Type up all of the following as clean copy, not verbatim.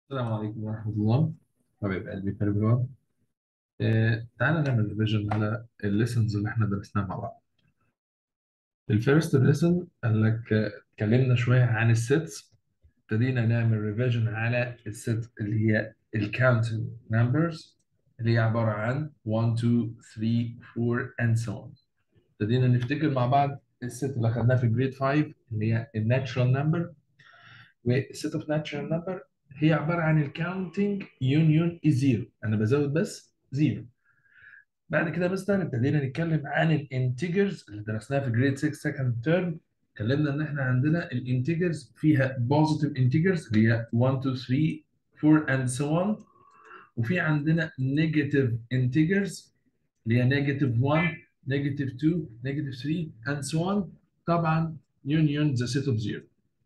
السلام عليكم ورحمة الله. حبيب قلبي everyone. تعالى نعمل ريفيجن على الليسنز اللي احنا درسناها مع بعض. الفيرست ليسن قال لك اتكلمنا شوية عن السيتس. ابتدينا نعمل ريفيجن على الست اللي هي الكاونت نمبرز اللي هي عبارة عن 1 2 3 4 and so on. ابتدينا نفتكر مع بعض الست اللي اخدناها في جريد 5 اللي هي الناتشرال نمبر، والست اوف ناتشرال نمبر هي عباره عن الكاونتنج يونيون زيرو، انا بزود بس زيرو. بعد كده مثلا ابتدينا نتكلم عن الانتجرز اللي درسناها في جريد 6 سكند تيرم. اتكلمنا ان احنا عندنا الانتجرز فيها بوزيتيف انتجرز اللي هي 1 2 3 4 and so on، وفي عندنا نيجاتيف انتجرز اللي هي نيجاتيف 1 نيجاتيف 2 نيجاتيف 3 and so on. طبعا يونيون ذا سيت اوف زيرو.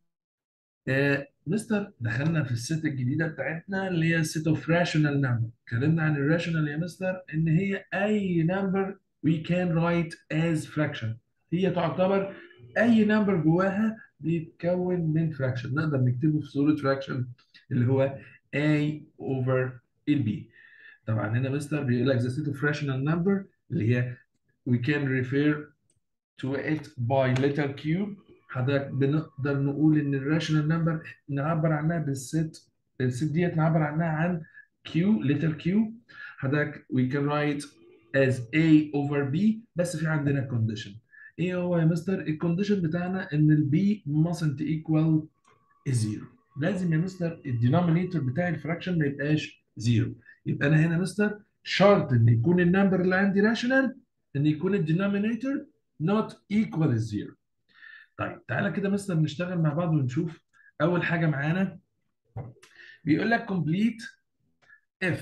مستر دخلنا في الست الجديده بتاعتنا اللي هي الست اوف راشونال نمبر. اتكلمنا عن الراشونال يا مستر ان هي اي نمبر we can write as fraction. هي تعتبر اي نمبر جواها بيتكون من fraction، نقدر نكتبه في صوره fraction اللي هو a over b. طبعا هنا مستر بيقول لك the set of rational number اللي هي we can refer to it by letter Q. حضرتك بنقدر نقول ان الراشونال نمبر نعبر عنها الست ديت نعبر عنها عن Q letter Q. حضرتك we can write as A over B، بس في عندنا condition. ايه هو يا مستر الكونديشن بتاعنا؟ ان ال B mustn't equal زيرو. لازم يا مستر الدينومينيتور بتاع الفراكشن ما يبقاش زيرو. يبقى انا هنا مستر شرط ان يكون النمبر اللي عندي راشونال، ان يكون الدينومينيتور not equal الزيرو. طيب تعالى كده مستر نشتغل مع بعض ونشوف. اول حاجه معانا بيقول لك complete if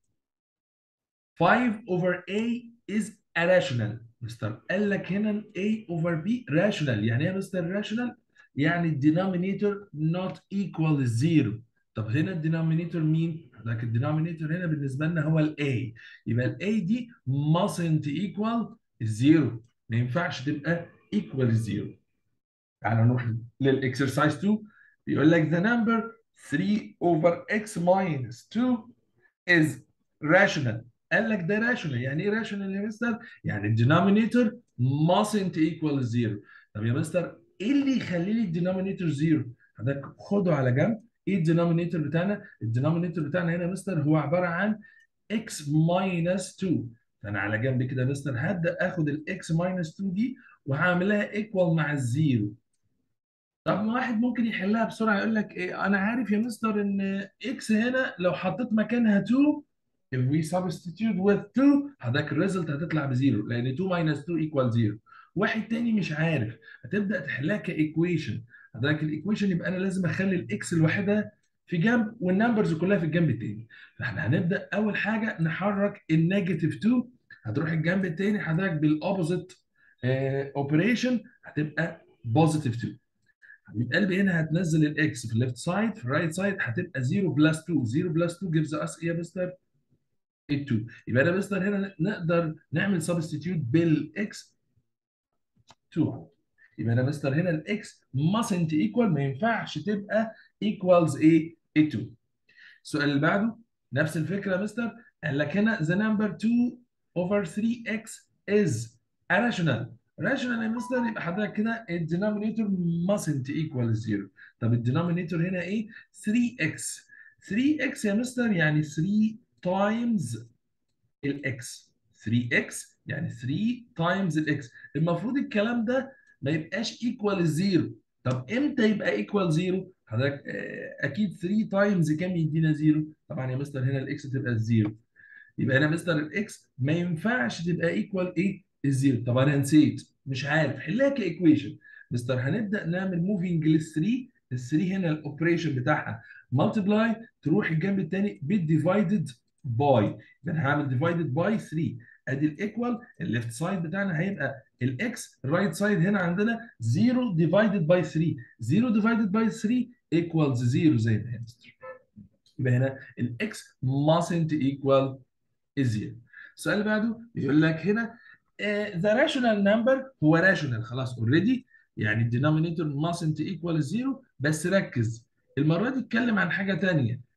5 over a is a rational. مستر قال لك هنا a over b rational. يعني ايه يا مستر rational؟ يعني الدينومينيتور not equal الزيرو. طب هنا الدينومينيتور مين؟ لكن الدينومينيتور هنا بالنسبه لنا هو ال a، يبقى ال a دي mustn't equal الزيرو، ما ينفعش تبقى equal الزيرو. تعالى نروح للاكسرسايز 2. بيقول لك the number 3 over x minus 2 is rational. قال لك ده راشونال. يعني ايه راشونال يا مستر؟ يعني الدينومينيتور mustn't equal زيرو. طب يا مستر ايه اللي يخلي لي الدينومينيتور زيرو؟ حضرتك خده على جنب. ايه الدينومينيتور بتاعنا؟ الدينومينيتور بتاعنا هنا يا مستر هو عباره عن x minus 2. فانا على جنب كده يا مستر هبدا اخد الاكس minus 2 دي وهعملها ايكوال مع الزيرو. طب ما واحد ممكن يحلها بسرعه يقول لك ايه، انا عارف يا مستر ان اكس هنا لو حطيت مكانها 2، if we substitute with 2 حضرتك الريزلت هتطلع بزيرو، لان 2 minus 2 equal 0. واحد تاني مش عارف، هتبدا تحلها كايكويشن. حضرتك الايكويشن يبقى انا لازم اخلي الاكس لوحدها في جنب والنمبرز كلها في الجنب التاني. فاحنا هنبدا اول حاجه نحرك النيجاتيف 2، هتروح الجنب التاني حضرتك بالاوبوزيت اوبريشن هتبقى بوزيتيف 2. حبيب قلبي هنا هتنزل الاكس في الليفت سايد، في الرايت سايد هتبقى 0 بلس 2. 0 بلس 2 جيفز اس ايه يا مستر؟ 2. يبقى انا مستر هنا نقدر نعمل سبستيتيوت بالاكس 2. يبقى انا مستر هنا الاكس mustn't equal، ما ينفعش تبقى equals ايه؟ 2. السؤال اللي بعده نفس الفكره يا مستر. قال لك هنا the number 2 over 3x is a rational. rational يا مستر يبقى حضرتك كده الدينومينيتور mustn't equal 0. طب الدينومينيتور هنا ايه؟ 3x. 3x يا مستر يعني 3 times الاكس. 3x يعني 3 times الاكس. المفروض الكلام ده ما يبقاش equal الزيرو. طب امتى يبقى ايكوال زيرو؟ حضرتك اكيد 3 تايمز كام يدينا زيرو؟ طبعا يا مستر هنا الاكس تبقى الزيرو. يبقى هنا مستر الاكس ما ينفعش تبقى ايكوال ايه؟ الزيرو. طب انا نسيت مش عارف حلها كايكويشن. مستر هنبدا نعمل موفينج لل 3. ال 3 هنا الاوبريشن بتاعها مالتبلاي، تروح الجنب الثاني بالديفايدد باي. يبقى انا هعمل ديفايدد باي 3. ادي الايكوال الليفت سايد بتاعنا هيبقى الاكس، الرايت سايد هنا عندنا 0 ديفايدد باي 3. 0 ديفايدد باي 3 ايكوالز 0 زي ما هي مستر. يبقى هنا الاكس mustn't equal زيرو. السؤال اللي بعده بيقول لك هنا ذا راشونال نمبر هو راشونال خلاص اوريدي، يعني الدينومينيتور mustn't equal زيرو. بس ركز المره دي اتكلم عن حاجه ثانيه.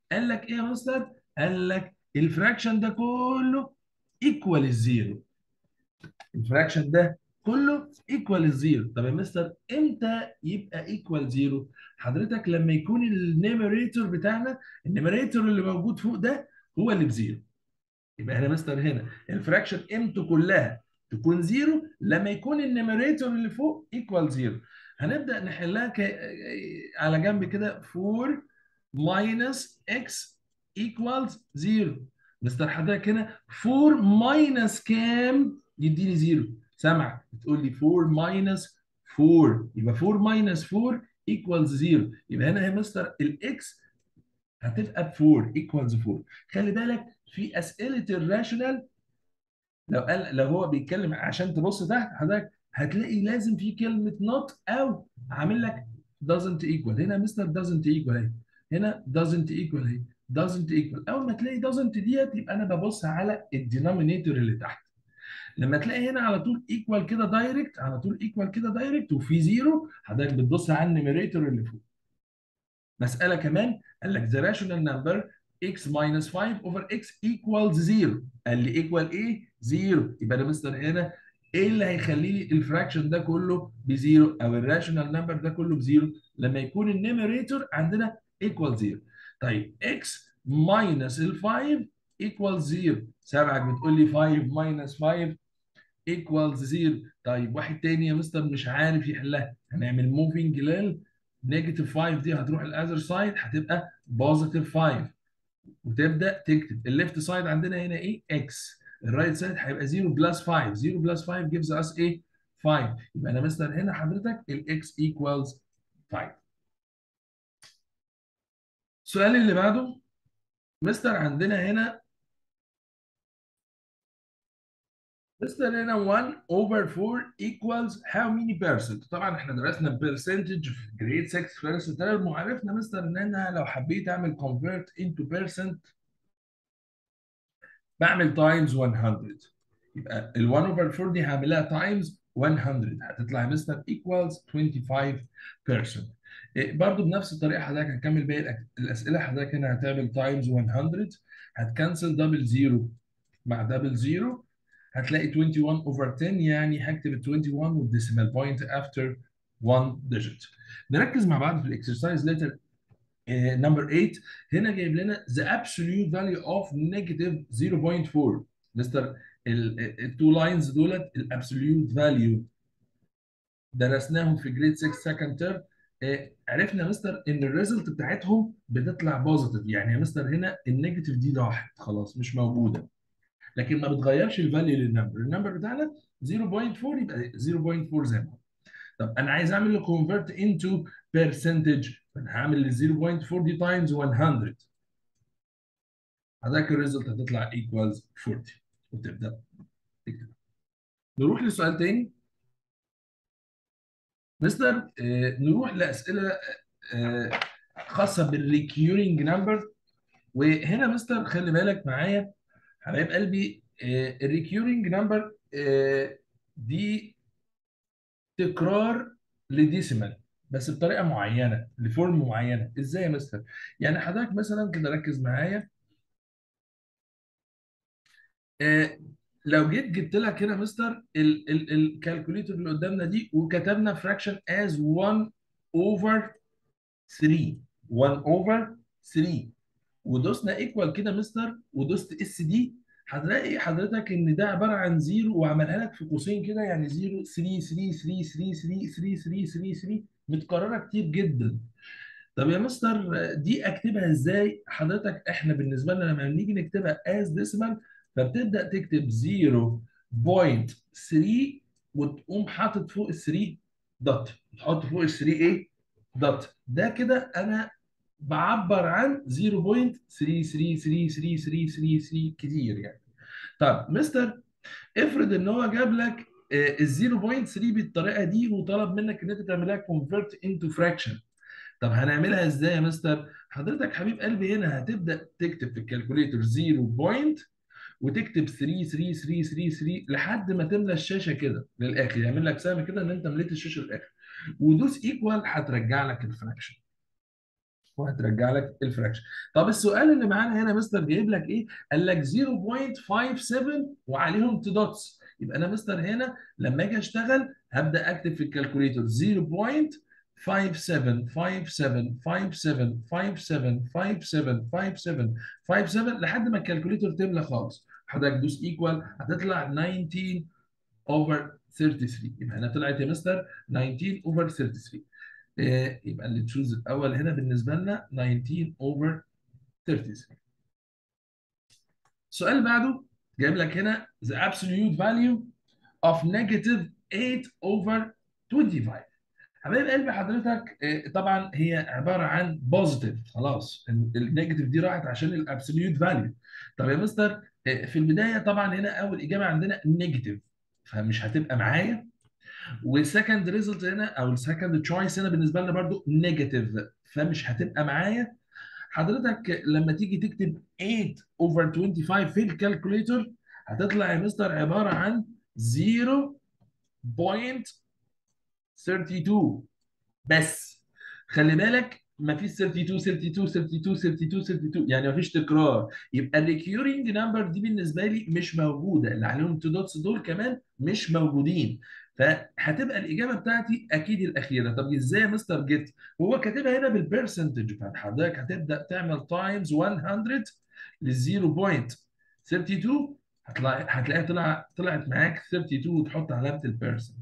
قال لك ايه يا مستر؟ قال لك الفراكشن ده كله ايكوال الزيرو. الفراكشن ده كله ايكوال الزيرو. طب يا مستر امتى يبقى ايكوال زيرو؟ حضرتك لما يكون النيميريتور بتاعنا، النيميريتور اللي موجود فوق ده هو اللي بزيرو. يبقى هنا مستر هنا الفراكشن قيمته كلها تكون زيرو لما يكون النيميريتور اللي فوق ايكوال زيرو. هنبدا نحلها على جنب كده. 4 ماينس اكس ايكوالز زيرو. مستر حضرتك هنا 4 ماينس كام يديني زيرو؟ سامعك بتقول لي 4 ماينس 4، يبقى 4 ماينس 4 ايكوالز زيرو. يبقى هنا يا مستر الاكس هتبقى ب 4 ايكوالز 4. خلي بالك في اسئله الراشونال، لو هو بيتكلم عشان تبص تحت حضرتك هتلاقي لازم في كلمه نوت او عامل لك doesn't equal. هنا مستر doesn't equal اهي، هنا doesn't equal اهي، doesn't equal. اول ما تلاقي doesn't ديت يبقى انا ببص على الدينومينيتور اللي تحت. لما تلاقي هنا على طول ايكوال كده دايركت، على طول ايكوال كده دايركت وفي زيرو، حضرتك بتبص على النيميريتور اللي فوق. مسألة كمان قال لك the rational number x minus 5 over x equals 0. قال لي equal ايه؟ 0. يبقى انا مستر هنا ايه اللي هيخلي لي الفراكشن ده كله بزيرو او الراشونال نمبر ده كله بزيرو؟ لما يكون النيميريتور عندنا equal 0. طيب x minus ال 5 equals 0. سامعك بتقول لي 5 minus 5 ايكوالز زيرو. طيب واحد تاني يا مستر مش عارف يحلها، هنعمل موفينج لل نيجاتيف 5 دي هتروح الاذر سايد هتبقى بوزيتيف 5، وتبدا تكتب الليفت سايد عندنا هنا ايه؟ اكس. الرايت سايد هيبقى 0 بلس 5، 0 بلس 5 جيفز اس ايه؟ 5. يبقى انا مستر هنا حضرتك الاكس ايكوالز 5. السؤال اللي بعده مستر عندنا هنا، مستر هنا 1 over 4 equals how many percent؟ طبعا احنا درسنا percentage في جريد 6 فيرست ترم، وعرفنا مستر ان انا لو حبيت اعمل convert into percent بعمل times 100. يبقى ال 1 over 4 دي هعملها times 100 هتطلع يا مستر equals 25%. برضو بنفس الطريقه حضرتك هنكمل باقي الاسئله. حضرتك هنا هتعمل times 100، هتكنسل دبل زيرو مع دبل زيرو، هتلاقي 21 over 10. يعني هكتب ال 21 والديسيمال بوينت after 1 digit. نركز مع بعض في الاكسرسايز ليتر نمبر 8. هنا جايب لنا the absolute value of negative 0.4. مستر التو لاينز دولت الابسوليوت فاليو درسناهم في جريد 6 سكند تيرم. عرفنا يا مستر ان الريزلت بتاعتهم بتطلع بوزيتيف. يعني يا مستر هنا النيجاتيف دي راحت خلاص مش موجوده، لكن ما بتغيرش الفاليو للنمبر. النمبر بتاعنا 0.4 يبقى 0.4 زي ما هو. طب انا عايز اعمل له كونفرت انتو برسنتج، فانا هعمل ال 0.4 دي تايمز 100. حضرتك الريزلت هتطلع ايكوالز 40 وتبدا تكتب. نروح لسؤال تاني مستر. نروح لاسئله آه خاصه بالريكيورنج نمبر. وهنا مستر خلي بالك معايا حبايب قلبي، الريكيورنج نمبر دي تكرار لديسيمال بس بطريقه معينه لفورم معينه. ازاي يا مستر؟ يعني حضرتك مثلا كده ركز معايا. آه لو جبت لك هنا مستر الكالكوليتر اللي قدامنا دي وكتبنا فراكشن از 1 اوفر 3، 1 اوفر 3، ودوسنا ايكوال كده مستر ودوست اس دي، هتلاقي حضرتك ان ده عباره عن زيرو وعملها لك في قوسين كده، يعني 0 3 3 3 3 3 3 3 3 3 متكرره كتير جدا. طب يا مستر دي اكتبها ازاي؟ حضرتك احنا بالنسبه لنا لما بنيجي نكتبها از ديسيمال فبتبدا تكتب 0.3 وتقوم حاطط فوق ال 3 دوت، تحط فوق ال 3 ايه؟ دوت. ده كده انا بعبر عن 0.3333333 كتير يعني. طب مستر افرض ان هو جاب لك ال 0.3 بالطريقه دي وطلب منك ان انت تعملها كونفرت انتو فراكشن. طب هنعملها ازاي يا مستر؟ حضرتك حبيب قلبي هنا هتبدا تكتب في الكالكوليتر 0 بوينت وتكتب 3 3 3 3 3 لحد ما تملى الشاشه كده للاخر، يعمل لك سهم كده ان انت مليت الشاشه للاخر، ودوس ايكوال هترجع لك الفراكشن. وهترجع لك الفراكشن. طب السؤال اللي معانا هنا مستر جايب لك ايه؟ قال لك 0.57 وعليهم تو دوتس. يبقى انا مستر هنا لما اجي اشتغل هبدا اكتب في الكالكوليتور 0.575757575757 لحد ما الكالكوليتور تملى خالص. حضرتك دوس ايكوال هتطلع 19 اوفر 33. يبقى هنا طلعت يا مستر 19 اوفر 33. يبقى اللي تشوز الاول هنا بالنسبه لنا 19 اوفر 33. السؤال اللي بعده جايب لك هنا the absolute value of negative 8 over 25. حبايب قلبي حضرتك طبعا هي عباره عن بوزيتيف. خلاص النيجاتيف دي راحت عشان الابسوليوت فاليو. طب يا مستر في البدايه طبعا هنا اول اجابه عندنا نيجاتيف، فمش هتبقى معايا. والسكند ريزلت هنا او السكند تشويس هنا بالنسبه لنا برضو نيجاتيف، فمش هتبقى معايا. حضرتك لما تيجي تكتب 8 اوفر 25 في الكالكوليتر هتطلع يا مستر عباره عن 0.32 بس. خلي بالك مفيش 32 32 32 32 32، يعني مفيش تكرار. يبقى الريكيورنج نمبر دي بالنسبه لي مش موجوده، اللي عليهم تو دوتس دول كمان مش موجودين. فهتبقى الاجابه بتاعتي اكيد الاخيره. طب ازاي يا مستر جيت؟ هو كاتبها هنا بالبرسنتج، فحضرتك هتبدا تعمل تايمز 100 ل 0.32. هتلاقيها طلعت معاك 32 وتحط علامه البرسنتج.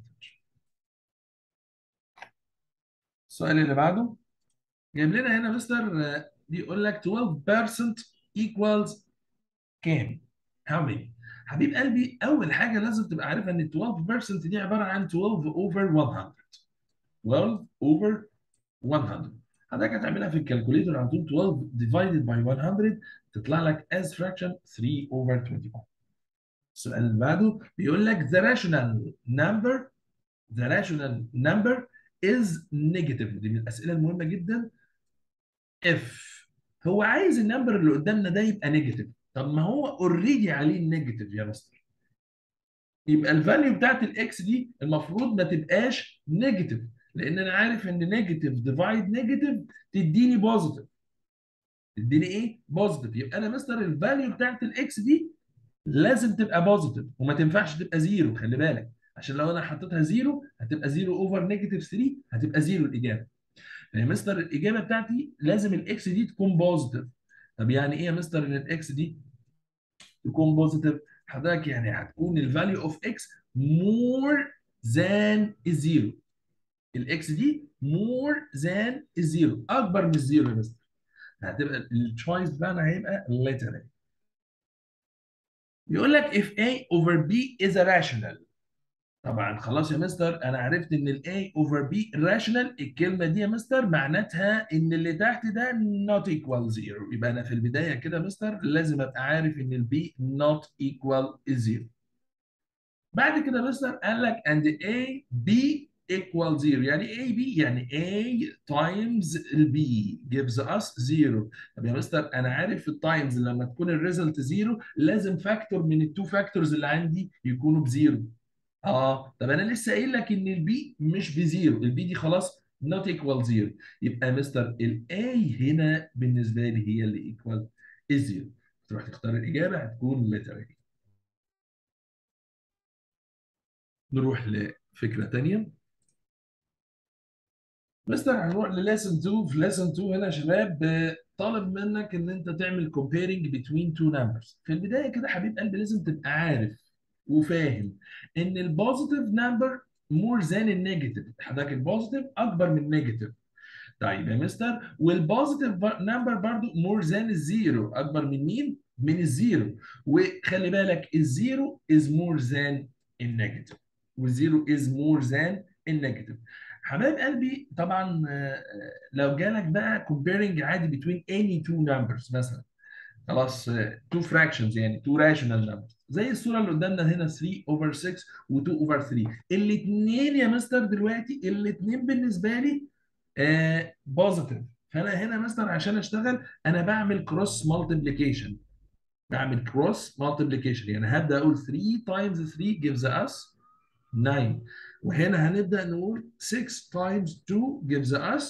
السؤال اللي بعده جايب لنا هنا مستر بيقول لك 12% equals كام؟ how many؟ حبيب قلبي أول حاجة لازم تبقى عارفها إن 12% دي عبارة عن 12 over 100. 12 over 100. حضرتك هتعملها في الكالكوليتر على طول. 12 divided by 100 تطلع لك as fraction 3 over 25. السؤال اللي بعده بيقول لك the rational number is negative. دي من الأسئلة المهمة جدا. اف هو عايز النمبر اللي قدامنا ده يبقى نيجاتيف. طب ما هو اوريدي عليه النيجاتيف يا مستر، يبقى الفاليو بتاعت الاكس دي المفروض ما تبقاش نيجاتيف، لان انا عارف ان نيجاتيف ديفايد نيجاتيف تديني بوزيتيف. تديني ايه؟ بوزيتيف. يبقى انا مستر الفاليو بتاعت الاكس دي لازم تبقى بوزيتيف وما تنفعش تبقى زيرو. خلي بالك عشان لو انا حطيتها زيرو هتبقى زيرو اوفر نيجاتيف 3، هتبقى زيرو الاجابه. يا مستر الاجابه بتاعتي لازم الاكس دي تكون بوزيتيف. طب يعني ايه يا مستر ان الاكس دي تكون بوزيتيف؟ حضرتك يعني هتكون الفاليو اوف اكس مور ذان الزيرو. الاكس دي مور ذان الزيرو، اكبر من الزيرو يا مستر. هتبقى التشويس بتاعنا هيبقى literally. بيقول لك if A over B is a rational. طبعا خلاص يا مستر انا عرفت ان ال A over B rational. الكلمه دي يا مستر معناتها ان اللي تحت ده not equal zero. يبقى انا في البدايه كده يا مستر لازم ابقى عارف ان ال B not equal zero. بعد كده يا مستر قال لك and A B equal zero. يعني A B يعني A times ال B gives us zero. طب يا مستر انا عارف في التايمز لما تكون الريزلت زيرو لازم فاكتور من التو فاكتورز اللي عندي يكونوا بزيرو. طب انا لسه قايل لك ان البي مش بزيرو. البي دي خلاص not equal زيرو. يبقى مستر الاي هنا بالنسبه لي هي اللي ايكوال الزيرو. تروح تختار الاجابه هتكون literally. نروح لفكره ثانيه. مستر هنروح لليسن 2. في ليسن 2 هنا يا شباب طالب منك ان انت تعمل comparing between two numbers. في البدايه كده حبيب قلبي لازم تبقى عارف وفاهم ان البوزيتيف نمبر مور ذان النيجاتيف. حضرتك البوزيتيف اكبر من النيجاتيف. طيب يا مستر والبوزيتيف نمبر برضو مور ذان الزيرو. اكبر من مين؟ من الزيرو. وخلي بالك الزيرو از مور ذان النيجاتيف، والزيرو از مور ذان النيجاتيف. حبايب قلبي طبعا لو جالك بقى comparing عادي between any two numbers مثلا. خلاص two fractions يعني two rational numbers زي الصوره اللي قدامنا هنا 3 over 6 و2 over 3. الاثنين يا مستر دلوقتي الاثنين بالنسبه لي بوزيتيف. فانا هنا مثلا عشان اشتغل انا بعمل كروس مالتيبليكيشن. بعمل كروس مالتيبليكيشن يعني هبدا اقول 3 times 3 gives us 9. وهنا هنبدا نقول 6 times 2 gives us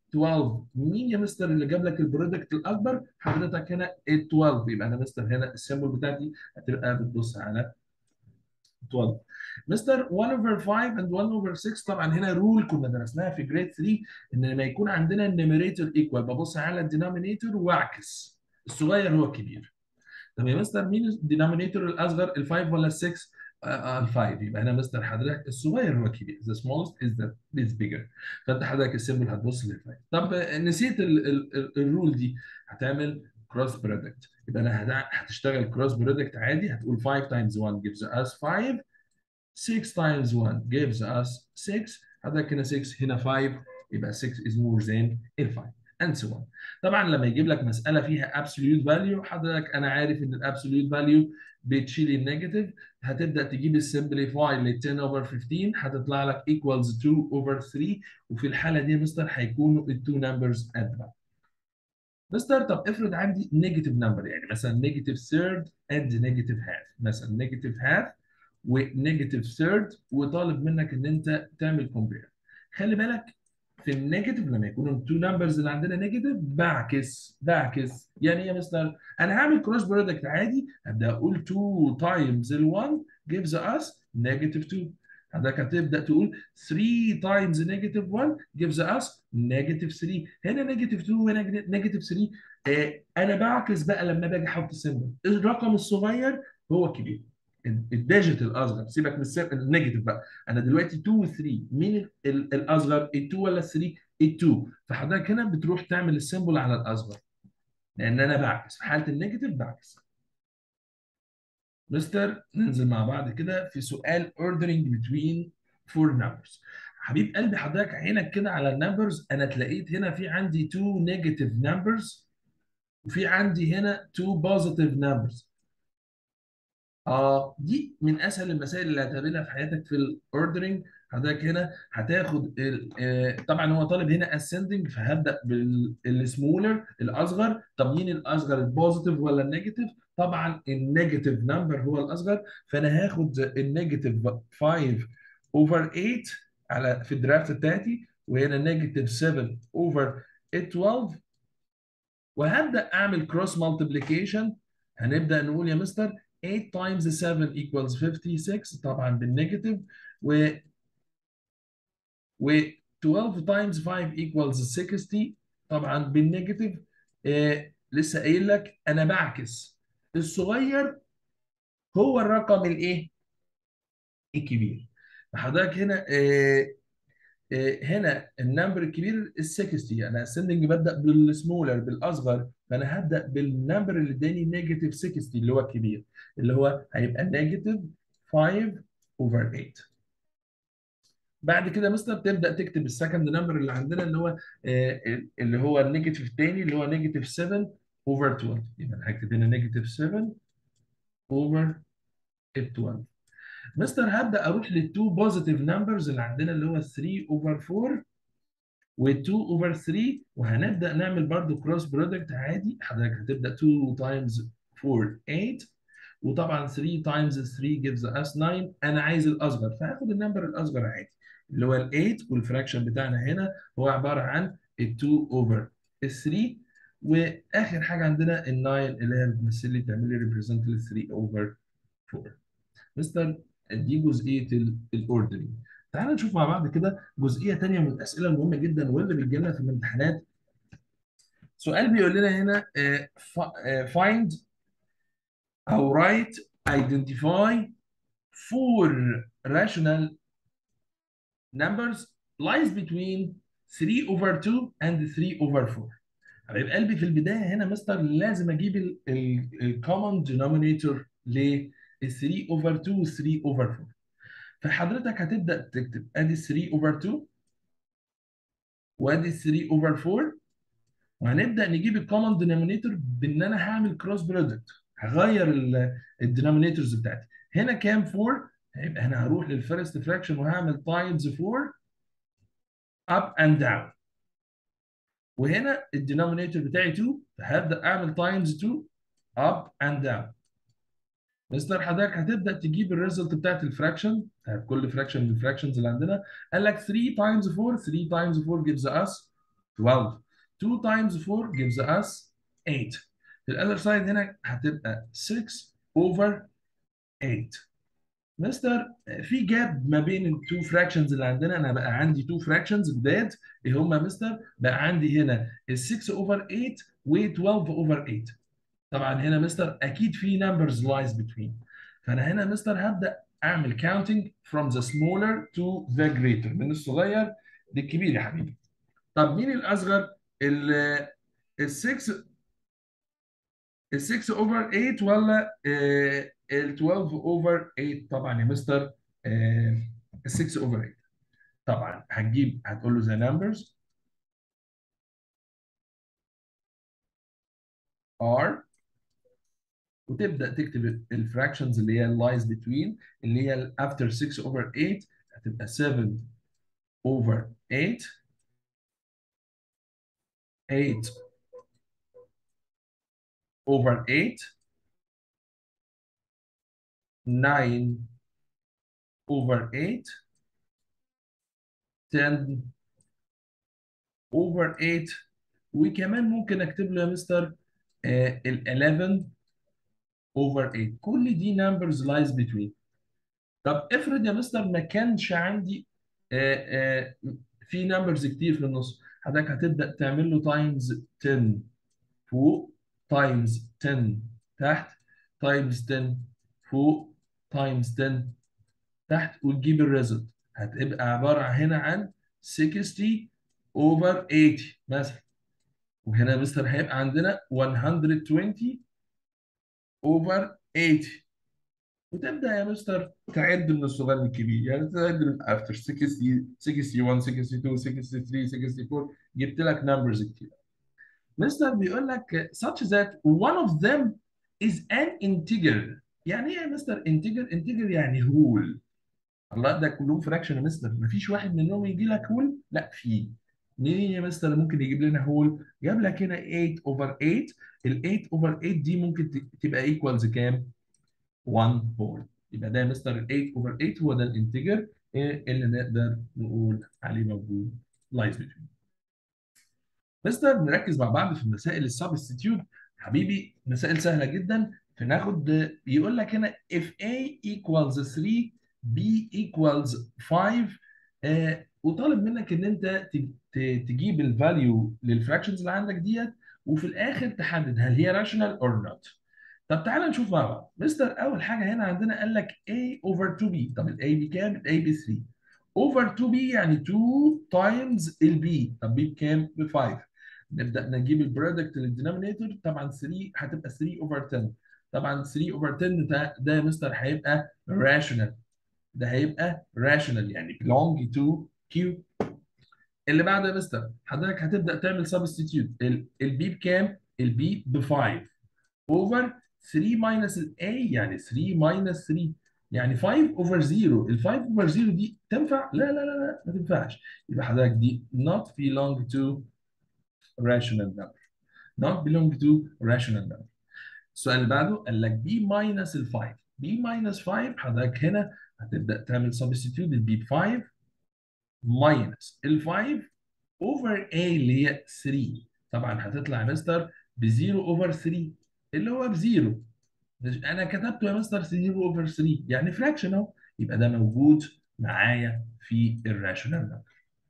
12. مين يا مستر اللي جاب لك البرودكت الاكبر؟ حضرتك هنا 12. يبقى انا مستر هنا السيمبل بتاعتي هتبقى بتبص على 12. مستر 1 over 5 and 1 over 6 طبعا هنا رول كنا درسناها في جريد 3 ان لما يكون عندنا النيميريتور ايكوال ببص على الدينومينيتور واعكس الصغير هو الكبير. طب يا مستر مين الدينومينيتور الاصغر ال 5 ولا ال 6؟ ال 5. يبقى هنا مستر حضرتك الصغير هو الكبير. The smallest is bigger. فانت حضرتك السيمبل هتبص لل 5. طب نسيت الرول دي هتعمل كروس برودكت. يبقى انا هتشتغل كروس برودكت عادي هتقول 5 times 1 gives us 5. 6 times 1 gives us 6. حضرتك هنا 6 هنا 5 يبقى 6 is more than ال 5 and so on. طبعا لما يجيب لك مسألة فيها absolute value حضرتك أنا عارف إن الابسوليوت فاليو بتشيل النيجاتيف هتبدأ تجيب السمبليفاي ل 10 over 15 هتطلع لك equals 2 over 3 وفي الحالة دي مستر هيكونوا ال two numbers قد بعض. مستر طب افرض عندي نيجاتيف نمبر يعني مثلا نيجاتيف ثيرد اند نيجاتيف هاف مثلا نيجاتيف هاف ونيجاتيف ثيرد وطالب منك ان انت تعمل كومبير. خلي بالك في النيجاتيف لما يكونوا التو نمبرز اللي عندنا نيجاتيف بعكس يعني ايه يا مستر؟ انا هعمل كروس برودكت عادي هبدا اقول 2 تايمز ال 1 gives us نيجاتيف 2. حضرتك هتبدا تقول 3 تايمز نيجاتيف 1 gives us نيجاتيف 3. هنا نيجاتيف 2 وهنا نيجاتيف 3. انا بعكس بقى لما باجي احط سيمبل الرقم الصغير هو الكبير. الديجيت الاصغر سيبك من النيجاتيف بقى. انا دلوقتي 2 و 3 مين الاصغر ال 2 ولا ال 3؟ ال 2. فحضرتك هنا بتروح تعمل السيمبل على الاصغر لان انا بعكس في حاله النيجاتيف بعكس. مستر ننزل مع بعض كده في سؤال ordering between four numbers. حبيب قلبي حضرتك عينك كده على النمبرز انا اتلاقيت هنا في عندي two negative numbers وفي عندي هنا two positive numbers. دي من اسهل المسائل اللي هتقابلها في حياتك في الاوردرنج. حضرتك هنا هتاخد طبعا هو طالب هنا ascending فهبدا بالسمولر الاصغر. طب مين الاصغر البوزيتيف ولا النيجاتيف؟ طبعا النيجاتيف نمبر هو الاصغر فانا هاخد النيجاتيف 5 اوفر 8 على في الدرافت بتاعتي وهنا نيجاتيف 7 اوفر 12 وهبدا اعمل كروس مالتيبليكيشن. هنبدا نقول يا مستر 8 times 7 equals 56 طبعا بالنيجاتيف و 12 times 5 equals 60 طبعا بالنيجاتيف. لسه قايل لك انا بعكس الصغير هو الرقم الايه الكبير. فحضرتك هنا هنا النمبر الكبير ال 60 انا اسندنج ببدا بالسمولر بالاصغر فانا هبدا بالنمبر اللي اداني نيجاتيف 60 اللي هو الكبير اللي هو هيبقى نيجاتيف 5 اوفر 8. بعد كده مثلا بتبدا تكتب السكند نمبر اللي عندنا اللي هو النيجاتيف الثاني اللي هو نيجاتيف 7 اوفر 12. يبقى انا هكتب هنا نيجاتيف 7 اوفر 12. مستر هبدا اروح للتو بوزيتيف نمبرز اللي عندنا اللي هو 3 اوفر 4 و2 اوفر 3 وهنبدا نعمل برضو كروس برودكت عادي. حضرتك هتبدا 2 تايمز 4 8 وطبعا 3 تايمز 3 جيفز اس 9. انا عايز الاصغر فهاخد النمبر الاصغر عادي اللي هو ال 8 والفراكشن بتاعنا هنا هو عباره عن ال 2 اوفر 3 واخر حاجه عندنا ال 9 اللي هي بتمثل لي تعمل لي ريبريزنت ل 3 اوفر 4. مستر دي جزئيه الاوردرنج. تعال نشوف مع بعض كده جزئيه تانيه من الاسئله المهمه جدا واللي بتجي لنا في الامتحانات. سؤال بيقول لنا هنا find او write identify four rational numbers lies between 3 over 2 and 3 over 4. حبيب قلبي في البدايه هنا مستر لازم اجيب الكومن denominator ل 3 over 2 و 3 over 4. فحضرتك هتبدا تكتب ادي 3 over 2 وادي 3 over 4 وهنبدا نجيب الكومن دينومينيتور بان انا هعمل كروس برودكت هغير الدينومينيتورز بتاعتي. هنا كام 4 هيبقى هنا هروح للفيرست فراكشن وهعمل تايمز 4 اب اند داون وهنا الدينومينيتور بتاعي 2 فهبدا اعمل تايمز 2 اب اند داون. مستر حضرتك هتبدا تجيب الريزلت بتاعت الفراكشن كل فراكشن من الفراكشنز اللي عندنا. قال لك 3 تايمز 4 3 تايمز 4 gives us 12. 2 times 4 gives us 8. في الاذر سايد هنا هتبقى 6 over 8. مستر في جاب ما بين التو فراكشنز اللي عندنا. انا بقى عندي تو فراكشنز جداد. ايه هما مستر؟ بقى عندي هنا ال 6 over 8 و 12 over 8. طبعا هنا مستر اكيد في numbers lies between. فانا هنا مستر هبدا اعمل counting from the smaller to the greater، من الصغير للكبير يا حبيبي. طب مين الاصغر؟ ال 6 ال 6 over 8 ولا ال 12 over 8؟ طبعا يا مستر ال 6 over 8. طبعا هتقول له the numbers are، وتبدا تكتب الفراكشنز اللي هي اللايز بتوين، اللي هي after 6 over 8 هتبقى 7 over 8، 8 over 8، 9 over 8، 10 over 8. وكمان ممكن اكتب له يا مستر ال 11 over 8. كل دي numbers lies between. طب افرض يا مستر ما كانش عندي في numbers كتير في النص. حضرتك هتبدأ تعمل له times 10 فوق، times 10 تحت، times 10 فوق، times 10 تحت، وتجيب الريزلت. هتبقى عبارة هنا عن 60 over 80 مثلا. وهنا يا مستر هيبقى عندنا 120 over 80. وتبدا يا مستر تعد من الصغير للكبير، يعني تعد من after 60 61 62 63 64. جبت لك نمبرز كتير. مستر بيقول لك such that one of them is an integer. يعني ايه يا مستر integer؟ integer يعني هول. الله، ده كلهم فراكشن يا مستر، مفيش واحد منهم يجي لك هول؟ لا في. مين يا مستر اللي ممكن يجيب لنا هول؟ جاب لك هنا 8 over 8. ال 8 over 8 دي ممكن تبقى ايكوالز كام؟ 1 هول. يبقى ده مستر ال 8 اوفر 8 هو ده الانتجر اللي نقدر نقول عليه موجود لايز بتوين. مستر نركز مع بعض في مسائل السبستيتيوت. حبيبي مسائل سهله جدا. فناخد يقول لك هنا if A equals 3 B equals 5. وطالب منك ان انت تجيب الفاليو للفراكشنز اللي عندك ديت، وفي الاخر تحدد هل هي راشونال اور نوت. طب تعالى نشوف مع بعض. مستر اول حاجه هنا عندنا قال لك A over 2B. طب ال A بكام؟ ال A ب 3 over 2B يعني 2 times ال B. طب B بكام؟ ب 5. نبدا نجيب البرودكت للدينومينيتور. طبعا 3 هتبقى 3 over 10. طبعا 3 over 10 ده يا مستر هيبقى rational. ده هيبقى rational يعني belong to Q. اللي بعده يا مستر حضرتك هتبدا تعمل سبستيتيوت. البي بكام؟ البي ب 5 اوفر 3 ماينس الاي يعني 3 ماينس 3 يعني 5 اوفر 0. ال 5 اوفر 0 دي تنفع؟ لا لا لا لا ما تنفعش. يبقى حضرتك دي not belong to rational number. not belong to rational number. السؤال اللي بعده قال لك b ماينس ال 5. b ماينس 5 حضرتك هنا هتبدا تعمل سبستيتيوت. البي ب 5 ماينس ال 5 اوفر A اللي هي 3. طبعا هتطلع يا مستر ب 0 اوفر 3 اللي هو بزيرو. انا كتبته يا مستر 0 اوفر 3 يعني فراكشن اهو. يبقى ده موجود معايا في الراشونال نمبر.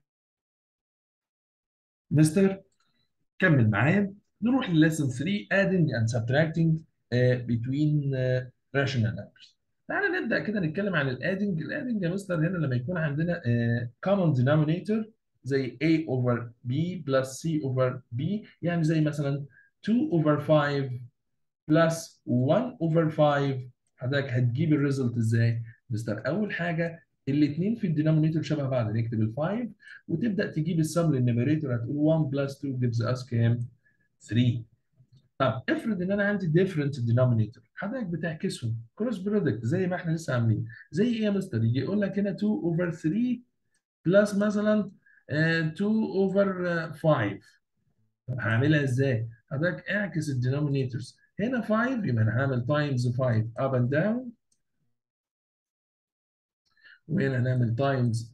مستر كمل معايا. نروح لليسن 3 adding and subtracting between rational numbers. تعالى نبدا كده نتكلم عن الادنج. الادنج يا مستر هنا لما يكون عندنا common denominator زي a over b plus c over b. يعني زي مثلا 2 over 5 plus 1 over 5. حضرتك هتجيب الريزلت ازاي؟ مستر اول حاجه الاثنين في الدينومينيتور شبه بعض، نكتب ال 5 وتبدا تجيب السم للنيميريتور. هتقول 1 plus 2 gives us كام؟ 3. طب افرض ان انا عندي different denominator. حضرتك بتعكسهم كروس برودكت زي ما احنا لسه عاملين. زي ايه يا مستر؟ يجي يقول لك هنا 2 over 3 بلس مثلا 2 over 5. طب هعملها ازاي؟ حضرتك اعكس الدينومينيتورز. هنا 5 يبقى انا هعمل تايمز 5 up and down، وهنا هنعمل تايمز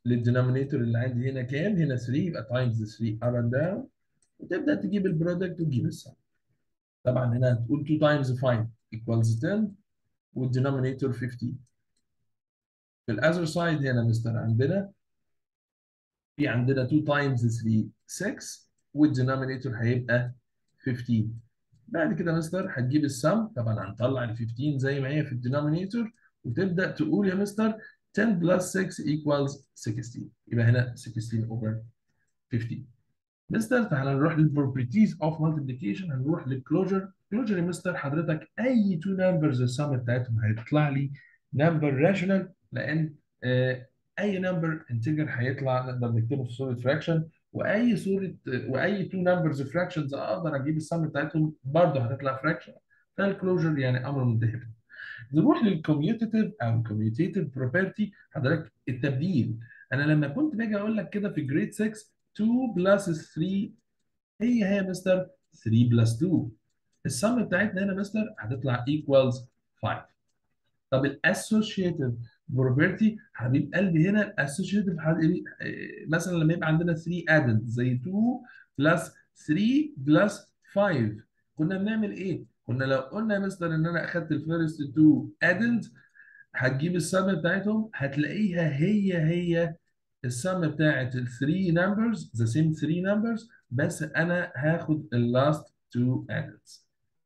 للدينومينيتور اللي عندي هنا كام؟ هنا 3 يبقى تايمز 3 اب اند داون، وتبدا تجيب البرودكت وتجيب السم. طبعا هنا هتقول 2 تايمز 5 equals 10 والدينومينيتور 15. في الاذر سايد هنا مستر عندنا في عندنا 2 تايمز 3 6 والدينومينيتور هيبقى 15. بعد كده مستر هتجيب السم، طبعا هنطلع ال 15 زي ما هي في الدينومينيتور، وتبدا تقول يا مستر 10 بلس 6 equals 16. يبقى هنا 16 over 15. مستر تعالى نروح للبروبرتيز اوف مالتيبليكيشن، هنروح للكلوجر. كلوجر يا مستر حضرتك اي تو نمبرز السم بتاعتهم هيطلع لي نمبر راشونال، لان اي نمبر انتجر هيطلع نقدر نكتبه في صوره فراكشن، واي صوره واي تو نمبرز فراكشنز اقدر اجيب السم بتاعتهم برضه هتطلع فراكشن. فالكلوجر يعني امر منتهي. نروح للكوميوتيتيف او الكوميوتيتيف بروبرتي، حضرتك التبديل. انا لما كنت باجي اقول لك كده في جريد 6 2 بلس 3 هي مستر 3 بلس 2، السم بتاعتنا هنا مستر هتطلع equals 5. طب الاسوشيتيف بروبرتي حبيب قلبي، هنا الاسوشيتيف مثلا لما يبقى عندنا 3 ادد زي 2 بلس 3 بلس 5، كنا بنعمل ايه؟ كنا لو قلنا يا مستر ان انا اخدت الفيرست 2 ادد هتجيب السم بتاعتهم هتلاقيها هي السم بتاعت ال 3 نمبرز ذا سيم 3 نمبرز، بس انا هاخد اللاست 2 اددز.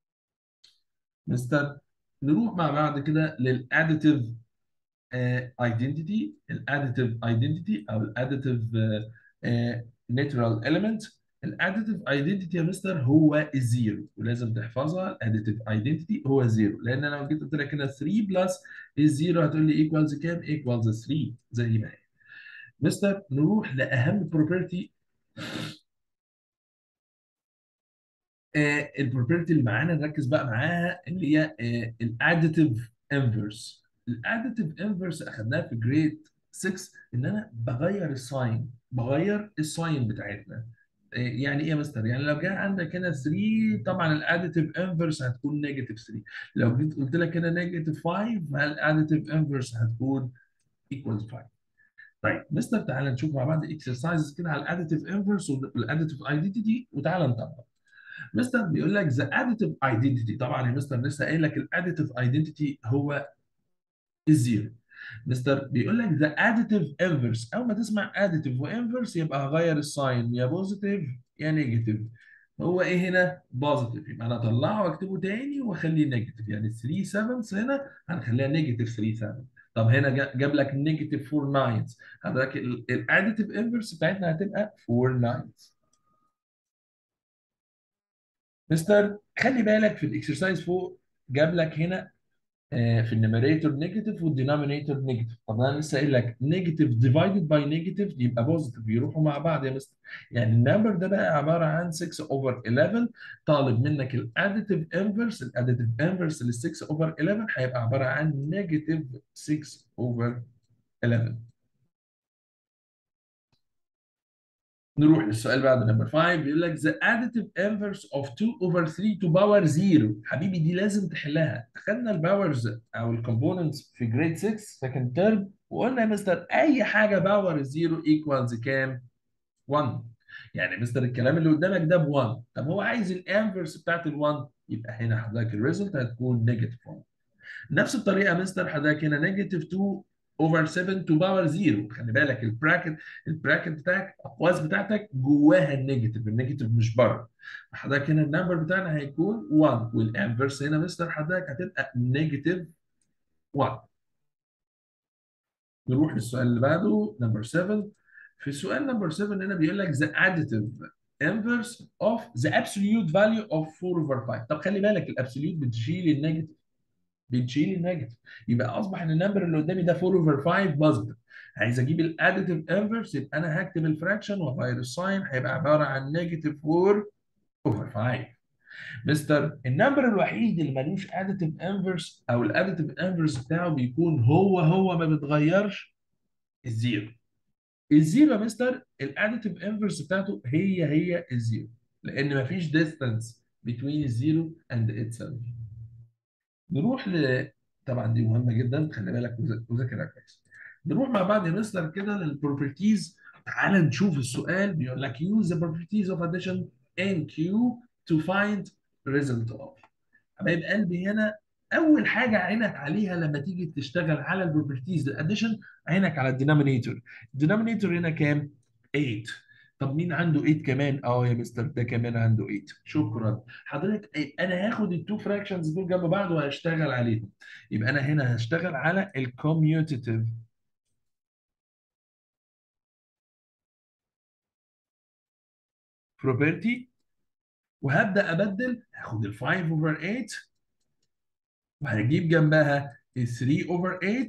مستر نروح مع بعض كده للاديتيف ايدنتيتي. الاديتيف ايدنتيتي او الاديتيف ناتشرال اليمنت. الاديتيف ايدنتيتي يا مستر هو الزيرو، ولازم تحفظها. الاديتيف ايدنتيتي هو زيرو، لان انا لو جيت قلت لك هنا 3 بلس الزيرو هتقول لي ايكوالز كام؟ ايكوالز 3 زي ما هي. مستر نروح لاهم بروبرتي، البروبرتي اللي معانا نركز بقى معاها، اللي هي الاديتيف انفرس. الاديتيف انفرس اخدناها في جريد 6، ان انا بغير الساين بتاعتنا. يعني ايه يا مستر؟ يعني لو جه عندك هنا 3 طبعا الاديتيف انفرس هتكون نيجاتيف 3، لو جيت قلت لك هنا نيجاتيف 5 الاديتيف انفرس هتكون ايكوال 5. طيب مستر تعالى نشوف مع بعض اكسرسايزز كده على الاديتيف انفرس والاديتيف ايدنتيتي وتعالى نطبق. مستر بيقول لك ذا اديتيف ايدنتيتي، طبعا يا مستر لسه قايل لك الاديتيف ايدنتيتي هو الزيرو. مستر بيقول لك ذا اديتيف انفرس، اول ما تسمع اديتيف وانفرس يبقى هغير الساين يا بوزيتيف يا نيجاتيف. هو ايه هنا؟ بوزيتيف، يبقى انا اطلعه واكتبه تاني واخليه نيجاتيف، يعني 3 7 هنا هنخليها نيجاتيف 3 7. طب هنا جاب لك نيجاتيف 4 9، حضرتك الاديتيف انفرس بتاعتنا هتبقى 4 9. مستر خلي بالك في الاكسرسايز فوق جاب لك هنا في النيميريتور نيجاتيف والدينومينيتور نيجاتيف. طب انا لسه قايل لك نيجاتيف ديفايدد باي نيجاتيف يبقى بوزيتيف، بيروحوا مع بعض يا مستر. يعني النمبر ده بقى عباره عن 6 اوفر 11، طالب منك الاديتيف انفرس. الاديتيف انفرس لل 6 اوفر 11 هيبقى عباره عن نيجاتيف 6 اوفر 11. نروح للسؤال بعد نمبر 5، بيقول لك the additive inverse of 2 over 3 to power 0. حبيبي دي لازم تحلها. خدنا الباورز او الكومبوننتس في جريد 6 سكند ترم، وقلنا يا مستر اي حاجه باور 0 ايكوالز كام؟ 1. يعني مستر الكلام اللي قدامك ده ب 1، طب هو عايز الانفرس بتاعت ال 1، يبقى هنا حضرتك الريزلت هتكون نيجاتيف 1. نفس الطريقه مستر حضرتك هنا نيجاتيف 2 اوفر 7 تو باور 0. خلي بالك البراكت بتاعك الاقواس بتاعتك جواها النيجاتيف مش بره. حضرتك هنا النمبر بتاعنا هيكون 1، والانفرس هنا مستر حضرتك هتبقى نيجاتيف 1. نروح للسؤال اللي بعده نمبر 7. في السؤال نمبر 7 هنا بيقول لك the additive inverse of the absolute value of 4 over 5. طب خلي بالك الابسوليوت بتشيل النيجاتيف، يبقى اصبح ان النمبر اللي قدامي ده 4 اوفر 5 بوزيتيف. عايز اجيب الاديتيف انفرس، يبقى انا هكتب الفراكشن واغير الساين، هيبقى عباره عن نيجاتيف 4 اوفر 5. مستر النمبر الوحيد اللي ملوش اديتيف انفرس او الاديتيف انفرس بتاعه بيكون هو ما بيتغيرش، الزيرو. الزيرو يا مستر الاديتيف انفرس بتاعته هي الزيرو، لان مفيش ديستانس between الزيرو and itself. نروح طبعا دي مهمه جدا، خلي بالك وذاكرها كويس. نروح مع بعض يا مستر كده للبروبرتيز. تعال نشوف السؤال بيقول لك use the properties of addition in Q to find result of. حبايب قلبي هنا اول حاجه عينك عليها لما تيجي تشتغل على البروبرتيز للاديشن، عينك على الدينامينيتور. الدينامينيتور هنا كام؟ 8. طب مين عنده 8 كمان؟ اه يا مستر ده كمان عنده 8. شكرا حضرتك. انا هاخد التو فراكشنز دول جنب بعض وهشتغل عليهم. يبقى انا هنا هشتغل على الكوميوتيتيف بروبرتي، وهبدا ابدل. هاخد ال 5 اوفر 8 وهجيب جنبها ال 3 اوفر 8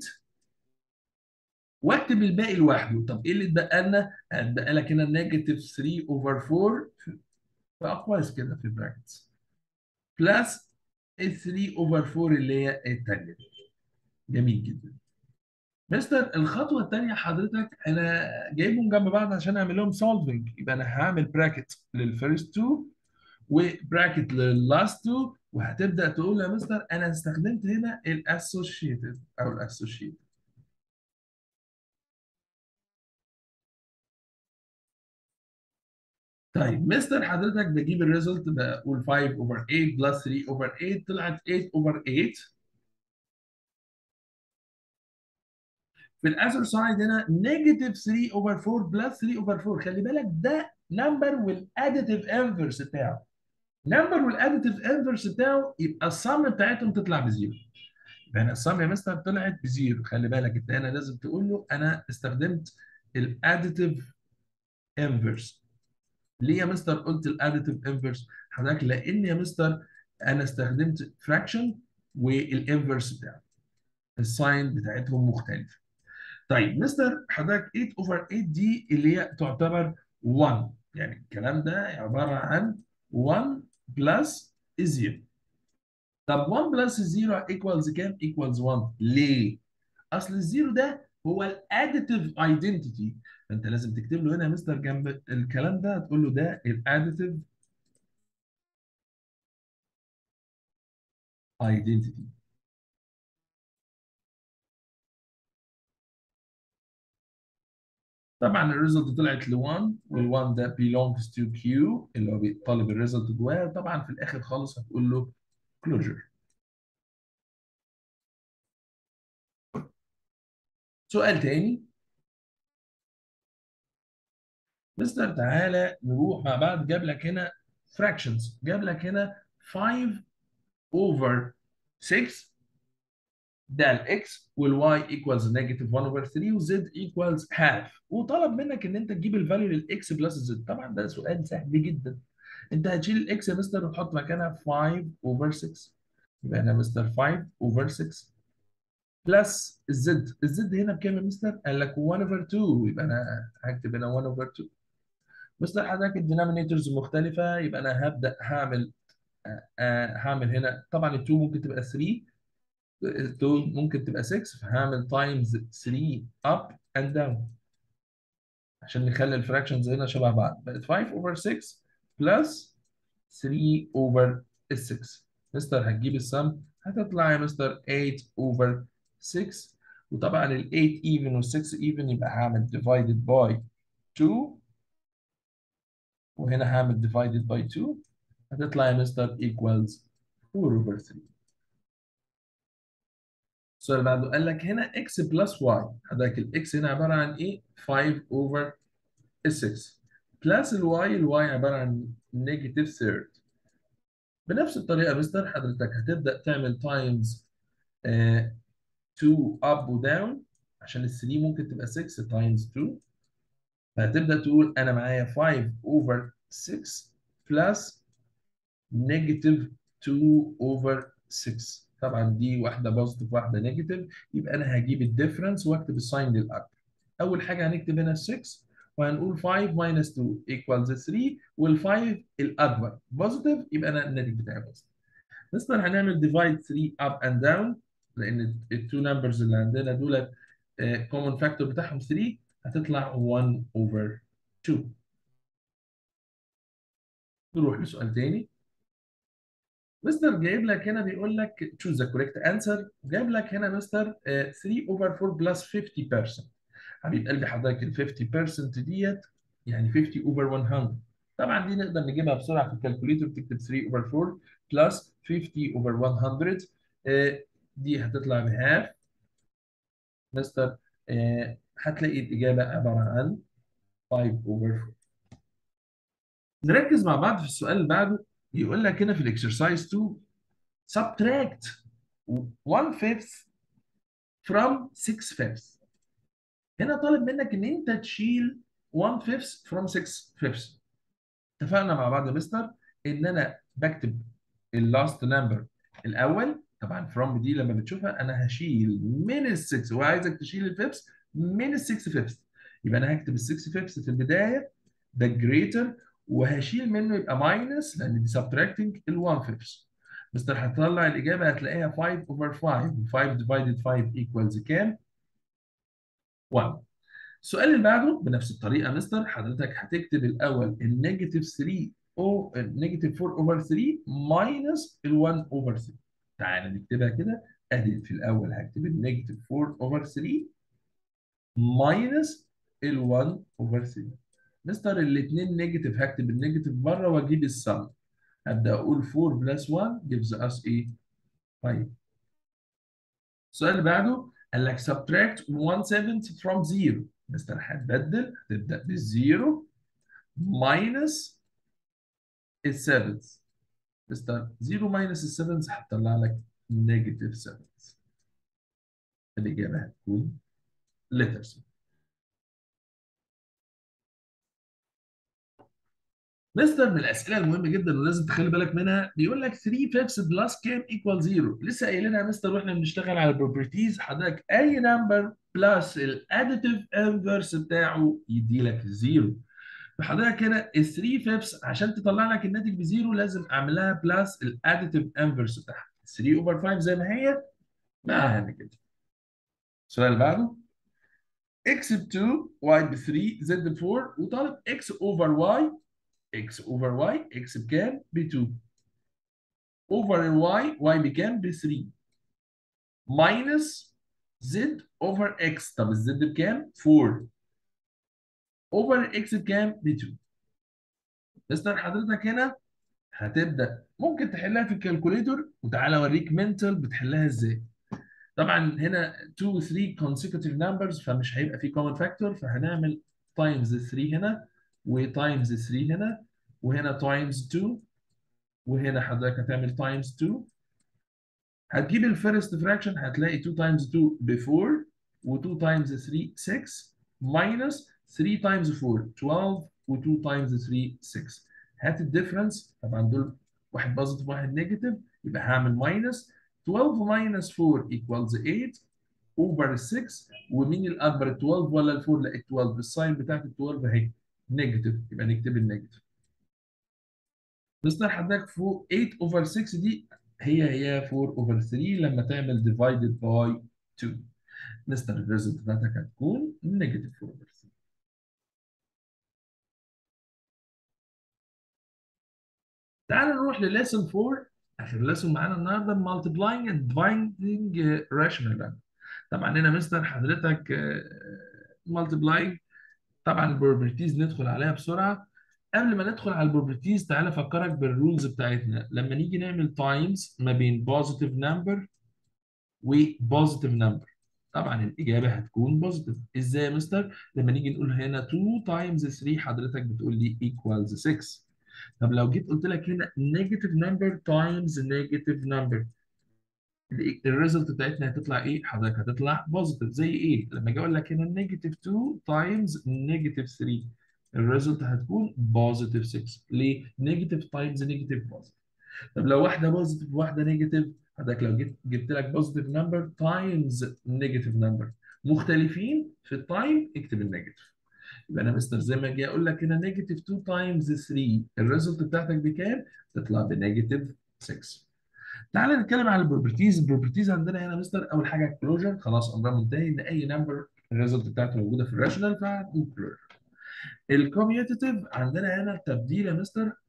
واكتب الباقي لوحده. طب ايه اللي اتبقى لنا؟ هتبقى لك هنا نيجاتيف 3 اوفر 4 بقى كويس كده في براكتس، بلس ال 3 اوفر 4 اللي هي الثانيه. جميل جدا. مستر الخطوه الثانيه حضرتك انا جايبهم جنب بعض عشان اعمل لهم سولفنج. يبقى انا هعمل براكت للفيرست 2 وبراكت لللاست 2، وهتبدا تقول يا مستر انا استخدمت هنا الاسوشيتد او الاسوشيتد. طيب مستر حضرتك بجيب الريزلت بقول 5 اوفر 8 بلس 3 اوفر 8 طلعت 8 اوفر 8. في الاذر سايد هنا نيجاتيف 3 اوفر 4 بلس 3 اوفر 4. خلي بالك ده نمبر والاديتيف انفرس بتاعه. نمبر والاديتيف انفرس بتاعه يبقى السم بتاعتهم تطلع بزيرو. يبقى هنا السم يا مستر طلعت بزيرو. خلي بالك انت هنا لازم تقول له انا استخدمت الاديتيف انفرس. ليه يا مستر قلت الاديتيف انفرس حضرتك؟ لان يا مستر انا استخدمت فراكشن والانفرس بتاعه الساين بتاعتهم مختلفه. طيب مستر حضرتك 8 اوفر 8 دي اللي هي تعتبر 1، يعني الكلام ده عباره عن 1 بلس 0. طب 1 بلس 0 ايكوالز كام؟ ايكوالز 1. ليه؟ اصل الزيرو ده هو الاديتيف ايدنتيتي. فانت لازم تكتب له هنا يا مستر جنب الكلام ده تقول له ده الاديتيف ايدنتيتي. طبعا الريزلت طلعت ل 1، وال1 ده belongs to Q اللي هو طالب الريزلت جواه. طبعا في الاخر خالص هتقول له closure. سؤال تاني. مستر تعالى نروح مع بعض. جاب لك هنا fractions، جاب لك هنا 5 over 6 ده الاكس، والواي ايكوالز نيجاتيف 1 over 3 وزد ايكوالز هاف، وطلب منك ان انت تجيب الفاليو للاكس بلس الزد. طبعا ده سؤال سهل جدا. انت هتشيل الاكس يا مستر وتحط مكانها 5 over 6. يبقى هنا مستر 5 over 6 بلس الزد. الزد هنا بكام يا مستر؟ قال لك 1 over 2. يبقى انا هكتب هنا 1 over 2. مستر حضرتك الدينامينيتورز مختلفه، يبقى انا هبدا هعمل هعمل هنا طبعا ال 2 ممكن تبقى 3، 2 ممكن تبقى 6، فهعمل تايمز 3 اب اند داون عشان نخلي الفراكشنز هنا شبه بعض. بقت 5 اوفر 6 بلس 3 اوفر 6. مستر هتجيب السم هتطلع يا مستر 8 اوفر 6. وطبعا ال 8 even وال 6 even يبقى هعمل divided by 2، وهنا هعمل divided by 2. هتطلع يا مستر equals 4 over 3. السؤال اللي بعده قال لك هنا x بلس y. حضرتك الاكس هنا عباره عن ايه؟ 5 اوفر 6 بلس الواي عباره عن نيجاتيف ثيرد. بنفس الطريقه يا مستر حضرتك هتبدا تعمل تايمز 2 اب وداون عشان ال 3 ممكن تبقى 6 تايمز 2. فهتبدا تقول انا معايا 5 اوفر 6 بلس نيجاتيف 2 اوفر 6. طبعا دي واحده بوزيتيف واحده نيجاتيف، يبقى انا هجيب الديفرنس واكتب الساين للاب. اول حاجه هنكتب هنا 6 وهنقول 5 minus 2 equals 3، وال5 الاكبر بوزيتيف يبقى انا الناتج بتاعي بوزيتيف. مثلا هنعمل ديفايد 3 اب اند داون لان التو نمبرز اللي عندنا دول كومن فاكتور بتاعهم 3، هتطلع 1 over 2. نروح لسؤال تاني. مستر جايب لك هنا بيقول لك choose the correct answer. جايب لك هنا مستر 3 over 4 plus 50%. حبيب قلبي حضرتك ال 50% ديت يعني 50 over 100. طبعا دي نقدر نجيبها بسرعه في الكالكوليتر. تكتب 3 over 4 plus 50 over 100. دي هتطلع بهاف مستر. هتلاقي الاجابه عباره عن 5 over 4. نركز مع بعض في السؤال اللي بعده. يقول لك هنا في الاكسرسايز 2 subtract 1 fifth from 6 fifths. هنا طالب منك ان انت تشيل 1 fifth from 6 fifths. اتفقنا مع بعض يا مستر ان انا بكتب اللاست نمبر الاول. طبعا from دي لما بتشوفها انا هشيل من ال 6 وعايزك تشيل الفيفث من ال 6 فيفث. يبقى انا هكتب ال 6 فيفث في البدايه ده جريتر، وهشيل منه يبقى ماينس لان دي سبتراكتنج ال 1 فيفث. مستر هتطلع الاجابه هتلاقيها 5 over 5. 5 divided 5 equals كام؟ 1. السؤال اللي بعده بنفس الطريقه مستر. حضرتك هتكتب الاول النيجاتيف 3 او النيجاتيف 4 اوفر 3 ماينس ال 1 اوفر 3. تعالى نكتبها كده. ادي في الاول هكتب النيجاتيف 4 اوفر 3 ماينس ال 1 اوفر 3. مستر الاثنين نيجاتيف هكتب النيجاتيف بره واجيب السم. هبدا اقول 4 بلس 1 gives us ايه؟ 5. السؤال اللي بعده قال لك subtract 1 7 from 0. مستر هتبدل هتبدا بالزيرو ماينس السيفنز. مستر 0 ماينس السيفنز هتطلع لك نيجاتيف 7. الاجابه هتكون لتر سي. مستر من الاسئله المهمه جدا ولازم تخلي بالك منها. بيقول لك 3 فيفث بلس كام ايكوال 0. لسه قايلينها يا مستر واحنا بنشتغل على البروبرتيز. حضرتك اي نمبر بلس الاديتيف انفرس بتاعه يدي لك 0. فحضرتك هنا ال 3 فيبس عشان تطلع لك الناتج بزيرو لازم اعملها بلس الاديتيف انفرس بتاعها 3 اوفر 5 زي ما هي معاها هنا كده. السؤال اللي بعده x ب 2 y ب 3 z ب 4 وطالب x اوفر y. x اوفر y x بكام؟ ب 2 اوفر ال y بكام؟ ب 3 ماينس z اوفر x. طب الزد بكام؟ 4 اوفر x بكام؟ ب 2. مستر حضرتك هنا هتبدا ممكن تحلها في الكالكوليتور وتعالى اوريك منتال بتحلها ازاي. طبعا هنا 2 و 3 consecutive numbers فمش هيبقى في common factor، فهنعمل تايمز 3 هنا وتايمز 3 هنا وهنا تايمز 2 وهنا حضرتك هتعمل تايمز 2. هتجيب الفيرست فراكشن هتلاقي 2 تايمز 2 ب 4 و2 تايمز 3 6 ماينس 3 تايمز 4 12 و2 تايمز 3 6. هات الديفرنس. طبعا دول واحد بوزيتيف واحد نيجاتيف يبقى هعمل ماينس 12 ماينس 4 equals 8 اوفر 6. ومين الاكبر ال 12 ولا ال 4؟ لا ال 12. الساين بتاعت ال 12 اهي نيجاتيف يبقى نكتب النيجاتيف. مستر حضرتك فوق 8 اوفر 6 دي هي 4 اوفر 3 لما تعمل ديفايدد باي 2. مستر الريزلت بتاعتك هتكون نيجاتيف 4 اوفر 3. تعال نروح لليسن 4. اخر ليسن معانا النهارده multiplying and dividing rational number. طبعا هنا مستر حضرتك multiplying. طبعا البروبرتيز ندخل عليها بسرعه. قبل ما ندخل على البروبرتيز تعالى افكرك بالرولز بتاعتنا لما نيجي نعمل تايمز ما بين بوزيتيف نمبر وبوزيتيف نمبر. طبعا الاجابه هتكون بوزيتيف. ازاي يا مستر؟ لما نيجي نقول هنا 2 تايمز 3 حضرتك بتقول لي ايكوالز 6. طب لو جيت قلت لك هنا نيجاتيف نمبر تايمز نيجاتيف نمبر الريزلت بتاعتنا هتطلع ايه؟ حضرتك هتطلع بوزيتيف. زي ايه؟ لما اجي اقول لك هنا نيجاتيف 2 تايمز نيجاتيف 3 الريزلت هتكون بوزيتيف 6. ليه؟ نيجاتيف تايمز نيجاتيف بوزيتيف. طب لو واحده بوزيتيف وواحده نيجاتيف حضرتك لو جبت لك بوزيتيف نمبر تايمز نيجاتيف نمبر مختلفين في التايم اكتب النيجاتيف. يبقى انا مستر زي ما اجي اقول لك هنا نيجاتيف 2 تايمز 3 الريزلت بتاعتك بكام؟ تطلع بنيجاتيف 6. تعالى نتكلم على البروبرتيز. البروبرتيز عندنا هنا مستر اول حاجه كلوجر. خلاص امرها منتهي ان اي نمبر الريزلت بتاعته موجوده في الراشونال فهنقول كلوجر. الكوميوتيتيف عندنا هنا تبديل يا مستر.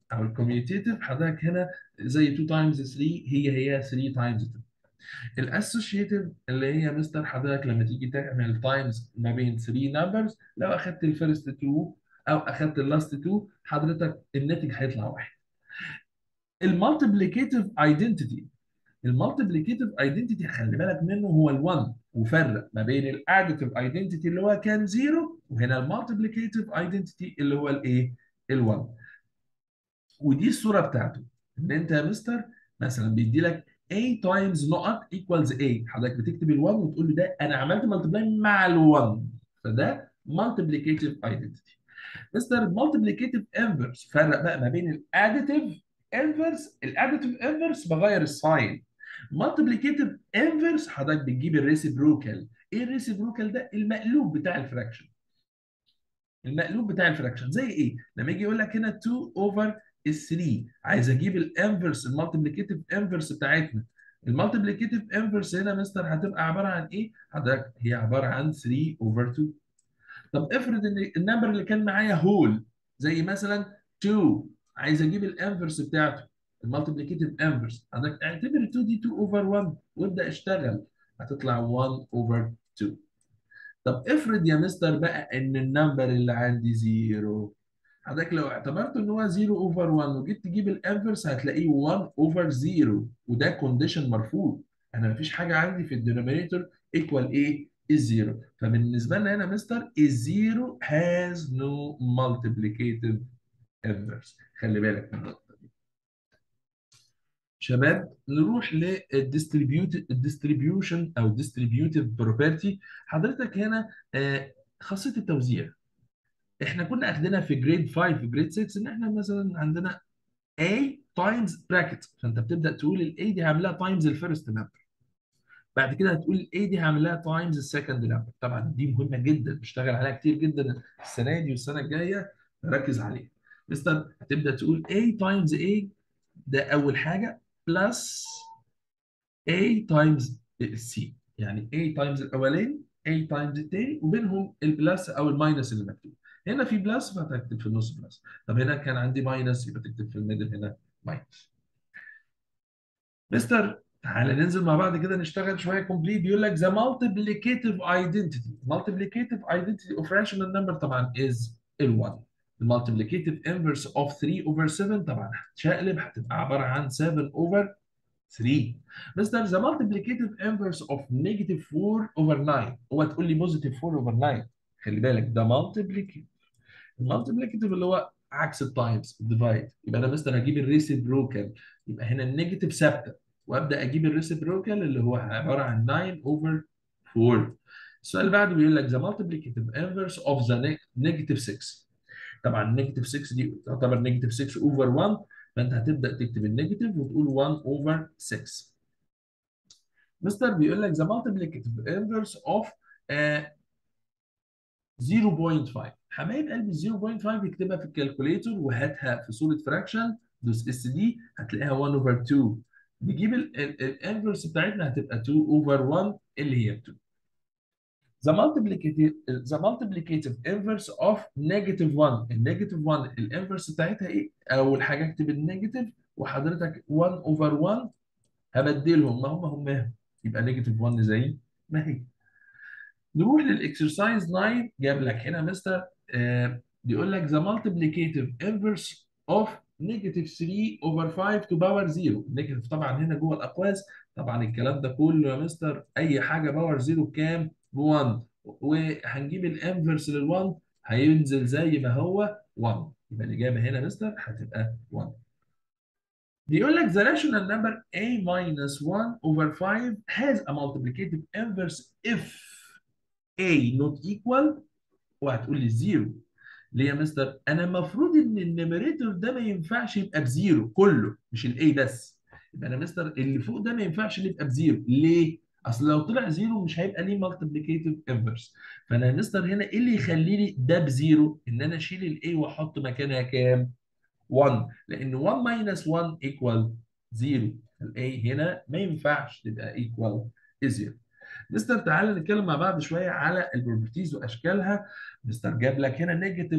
او الكوميوتيتيف حضرتك هنا زي 2 تايمز 3 هي 3 تايمز 2. الاسوشيتيف اللي هي مستر حضرتك لما تيجي تعمل تايمز ما بين 3 نمبرز، لو اخدت الفيرست 2 او اخدت اللاست 2 حضرتك الناتج هيطلع واحد. المالتيبليكيتيف ايدنتيتي، المالتيبليكيتيف ايدنتيتي خلي بالك منه هو ال1، وفرق ما بين الاديتيف ايدنتيتي اللي هو كان 0 وهنا المالتيبليكيتيف ايدنتيتي اللي هو الايه؟ ال1. ودي الصوره بتاعته ان انت يا مستر مثلا بيدي لك A تايمز نقط ايكوالز A، حضرتك بتكتب ال1 وتقول له ده انا عملت مالتيبلاي مع ال1، فده مالتيبليكيتيف ايدنتيتي. مستر مالتيبليكيتيف انفرس، فرق بقى ما بين الاديتيف انفرس، الاديتيف انفرس بغير الساين، مالتيبليكيتيف انفرس حضرتك بتجيب الريسيبروكال. ايه الريسيبروكال ده؟ المقلوب بتاع الفراكشن. المقلوب بتاع الفراكشن زي ايه؟ لما يجي يقول لك هنا 2 اوفر 3، عايز اجيب الانفرس المالتيبليكيتيف انفرس بتاعتنا. المالتيبليكيتيف انفرس هنا مستر هتبقى عباره عن ايه؟ حضرتك هي عباره عن 3 اوفر 2. طب افرض ان النمبر اللي كان معايا هول زي مثلا 2، عايز اجيب الانفرس بتاعته المالتيبليكيتيف انفرس، حضرتك اعتبر 2 دي 2 اوفر 1 وابدا اشتغل، هتطلع 1 اوفر 2. طب افرض يا مستر بقى ان النمبر اللي عندي زيرو، حضرتك لو اعتبرت ان هو 0 اوفر 1 وجيت تجيب الانفرس هتلاقيه 1 اوفر 0، وده كونديشن مرفوض. انا مفيش حاجه عندي في الدينومينيتور ايكوال ايه؟ الزيرو. فبالنسبه لنا هنا مستر الزيرو هاز نو مالتيبليكيتيف انفرس، خلي بالك من النقطه دي. شباب نروح للديستريبيوشن او ديستريبيوتيف بروبرتي. حضرتك هنا خاصيه التوزيع احنا كنا اخدنا في جريد 5 في جريد 6 ان احنا مثلا عندنا A تايمز براكت، فانت بتبدا تقول ال A دي هعملها تايمز الفيرست نمبر، بعد كده هتقول ال A دي هعملها تايمز السكند نمبر. طبعا دي مهمه جدا بنشتغل عليها كتير جدا السنه دي والسنه الجايه، ركز عليها. مستر هتبدا تقول A تايمز A، ده اول حاجه، بلس A تايمز C، يعني A تايمز الاولاني A تايمز الثاني وبينهم البلس او الماينس اللي مكتوب. هنا في بلس فهتكتب في النص بلس، طب هنا كان عندي ماينس يبقى تكتب في الميدل هنا ماينس. مستر تعالى ننزل مع بعض كده نشتغل شويه كومبليت. بيقول لك the multiplicative identity، multiplicative identity of rational number طبعا is ال1. المالتيبليكيتيف انفرس اوف 3 over 7 طبعا هتشقلب هتبقى عباره عن 7 over 3. مستر ذا multiplicative inverse of negative 4 over 9، هو تقول لي positive 4 over 9، خلي بالك ده multiplicative. المالتيبليكيتيف اللي هو عكس التايمز الديفايد، يبقى انا مستر هجيب الريسيبروكال، يبقى هنا النيجاتيف ثابته وابدا اجيب الريسيبروكال اللي هو عباره عن 9 over 4. السؤال اللي بعده بيقول لك the multiplicative inverse of the negative 6. طبعا نيجاتيف 6 دي تعتبر نيجاتيف 6 اوفر 1، فانت هتبدا تكتب النيجاتيف وتقول 1 اوفر 6. مستر بيقول لك the multiplicative inverse of آه، 0.5. حبايب قلبي 0.5 اكتبها في الكالكوليتور وهاتها في صوره فراكشن، دوس اس دي هتلاقيها 1 اوفر 2. نجيب الانفرس بتاعتنا هتبقى 2 اوفر 1 اللي هي 2. The multiplicative inverse of negative 1، النيجاتيف 1 الانفرس بتاعتها ايه؟ اول حاجه اكتب النيجاتيف وحضرتك 1 اوفر 1 هبدلهم ما هم يبقى نيجاتيف 1 زي ما هي. نروح للاكسرسايز 9. جاب لك هنا مستر بيقول لك the multiplicative inverse of negative 3 over 5 to power 0. نيجاتيف طبعا هنا جوه الاقواس، طبعا الكلام ده كله يا مستر اي حاجه باور 0 بكام؟ ب 1، وهنجيب الانفرس لل1 هينزل زي ما هو 1، يبقى الاجابه هنا مستر هتبقى 1. بيقول لك the rational number a minus 1 over 5 has a multiplicative inverse if a not equal، وهتقول لي زيرو. ليه يا مستر؟ انا المفروض ان النيميريتور ده ما ينفعش يبقى بزيرو كله مش الاي بس، يبقى انا مستر اللي فوق ده ما ينفعش يبقى بزيرو. ليه؟ اصل لو طلع زيرو مش هيبقى ليه مالتيبليكيتيف انفرس. فانا يا مستر هنا ايه اللي يخلي لي ده بزيرو؟ ان انا اشيل الاي واحط مكانها كام؟ 1، لان 1 minus 1 equal 0، الاي هنا ما ينفعش تبقى equal 0. مستر تعالى نتكلم مع بعض شويه على البروبرتيز واشكالها. مستر جاب لك هنا نيجاتيف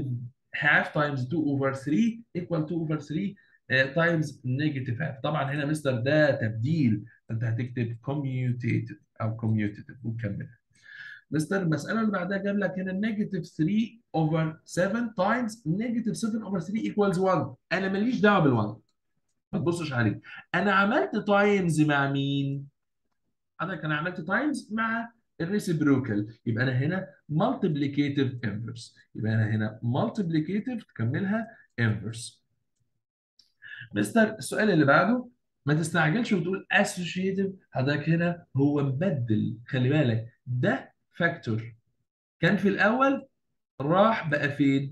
half times 2 over 3 equal 2 over 3 times negative half. طبعا هنا مستر ده تبديل، فانت هتكتب commutative او commutative وكمل. مستر المساله اللي بعدها جاب لك هنا نيجاتيف 3 over 7 times نيجاتيف 7 over 3 equals 1. انا ماليش دعوه بال1، ما تبصش عليه. انا عملت تايمز مع مين؟ انا عملت تايمز مع الريسيبروكال، يبقى انا هنا مالتيبليكيتيف انفرس، يبقى انا هنا مالتيبليكيتيف تكملها انفرس. مستر السؤال اللي بعده، ما تستعجلش وتقول اسوشيتيف، حضرتك هنا هو مبدل، خلي بالك ده فاكتور كان في الاول راح بقى فين؟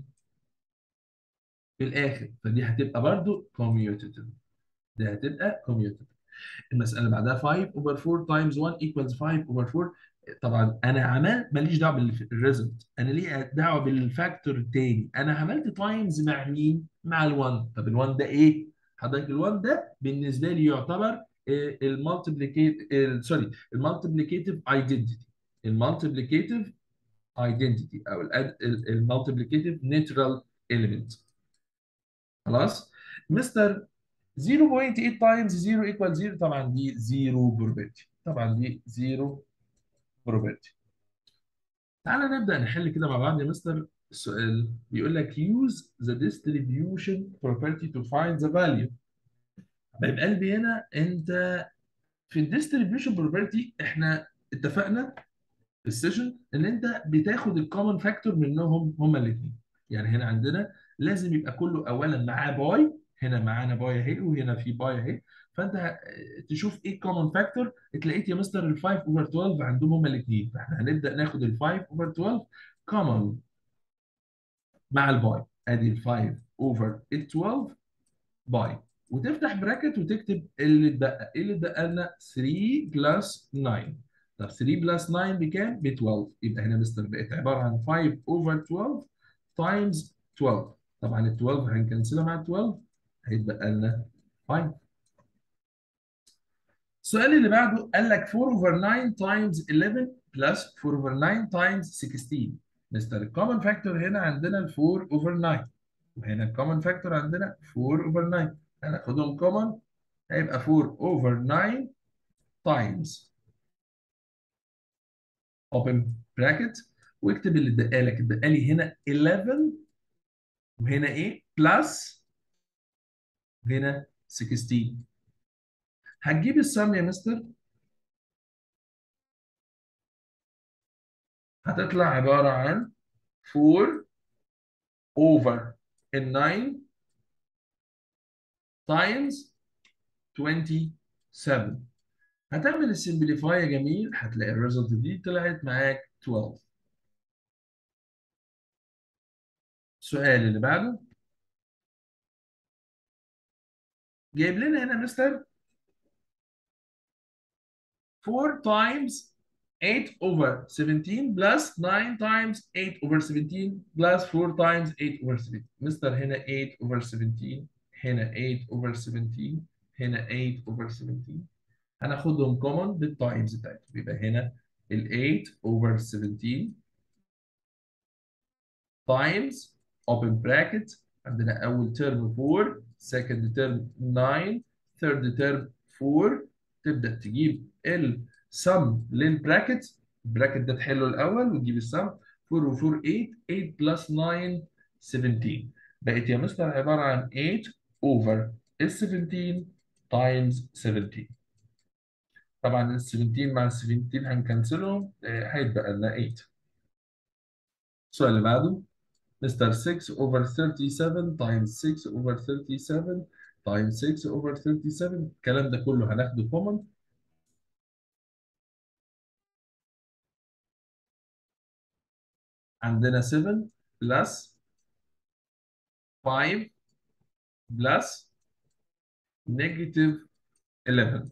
في الاخر، فدي هتبقى برضو كوميوتيتيف، دي هتبقى كوميوتيتيف. المساله اللي بعدها 5 over 4 times 1 equals 5 over 4. طبعا انا عملت ماليش دعوه بالريزلت، انا ليه دعوه بالفاكتور التاني. انا عملت تايمز مع مين؟ مع ال1. طب ال1 ده ايه؟ حضرتك ال1 ده بالنسبه لي يعتبر المالتيبليكيت سوري المالتيبليكيتيف ايدنتيتي، المالتيبليكيتيف ايدنتيتي او المالتيبليكيتيف نيترال اليمنت. خلاص مستر 0.8 تايمز 0 equal 0، طبعا دي 0 بروبابيلتي، طبعا دي 0 بروبابيلتي. تعالى نبدأ نحل كده مع بعض يا مستر. السؤال بيقول لك use the distribution property to find the value. حبايب قلبي هنا انت في الديستريبيوشن بروبرتي احنا اتفقنا في السيشن ان انت بتاخد الكومن فاكتور منهم هما الاثنين. يعني هنا عندنا لازم يبقى كله اولا معاه باي، هنا معانا باي اهي وهنا في باي اهي، فانت تشوف ايه الكومن فاكتور. اتلاقيت يا مستر ال 5 اوفر 12 عندهم هما الاثنين، فاحنا هنبدا ناخد ال 5 اوفر 12 كومن مع الباي، ادي ال 5 اوفر ال 12 باي، وتفتح براكت وتكتب اللي اتبقى. ايه اللي اتبقى لنا؟ 3 بلس 9. طب 3 بلس 9 بكام؟ ب 12. يبقى هنا مستر بقت عباره عن 5 اوفر 12 تايمز 12. طبعا ال 12 هنكنسلها مع ال 12، هيتبقى لنا 5. السؤال اللي بعده قال لك 4 اوفر 9 تايمز 11 بلس 4 اوفر 9 تايمز 16. مستر الكومن فاكتور هنا عندنا ال 4 اوفر 9، وهنا الكومن فاكتور عندنا 4 اوفر 9، هناخدهم كومن هيبقى 4 اوفر 9 تايمز اوبن براكت، واكتب اللي اتبقى لك. اتبقى لي هنا 11 وهنا ايه؟ بلس هنا 16. هتجيب السم يا مستر، هتطلع عباره عن 4 اوفر ال 9 تايمز 27. هتعمل السمبليفاي يا جميل، هتلاقي الريزلت دي طلعت معاك 12. السؤال اللي بعده جايب لنا هنا مستر 4 times 8 over 17 plus 9 times 8 over 17 plus 4 times 8 over 17. مستر هنا 8 over 17، هنا 8 over 17، هنا 8 over 17. هناخدهم كومن بالتايمز بتاعتهم، يبقى هنا ال 8 over 17 times open bracket، عندنا أول ترم 4، second term 9، third term 4. تبدأ تجيب السم للبراكت، البراكت ده تحله الأول وتجيب السم. 4 و 4 8، 8 بلس 9 17. بقت يا مستر عبارة عن 8 over ال 17 times 17. طبعا ال 17 مع ال 17 هنكنسلهم، هيتبقى لنا 8. السؤال اللي بعده مستر 6 over 37 times 6 over 37 times 6 over 37. الكلام ده كله هناخده كومن. عندنا 7 plus 5 plus negative 11.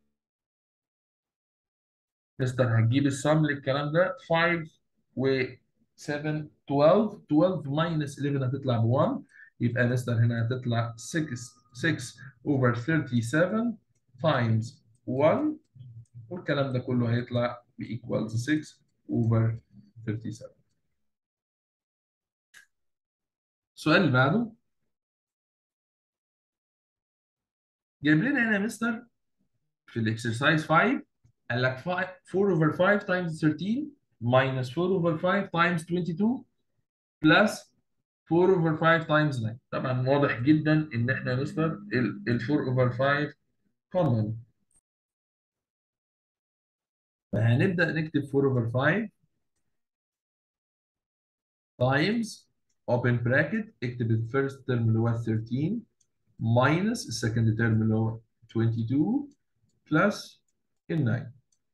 مستر هتجيب السم للكلام ده 5 و 7 12، 12 minus 11 هتطلع ب 1. يبقى مستر هنا هتطلع 6 over 37 times 1، والكلام ده كله هيطلع ب equals 6 over 37. السؤال اللي بعده جايب لنا هنا يا مستر في الاكسرسايز 5 قال لك 4 over 5 times 13 minus 4 over 5 times 22 plus 4 over 5 times 9. طبعا واضح جدا ان احنا يا مستر ال 4 over 5 common، فهنبدا نكتب 4 over 5 times open bracket، اكتب الفيرست ترم اللي هو 13 minus السكند ترم اللي هو 22 plus ال 9.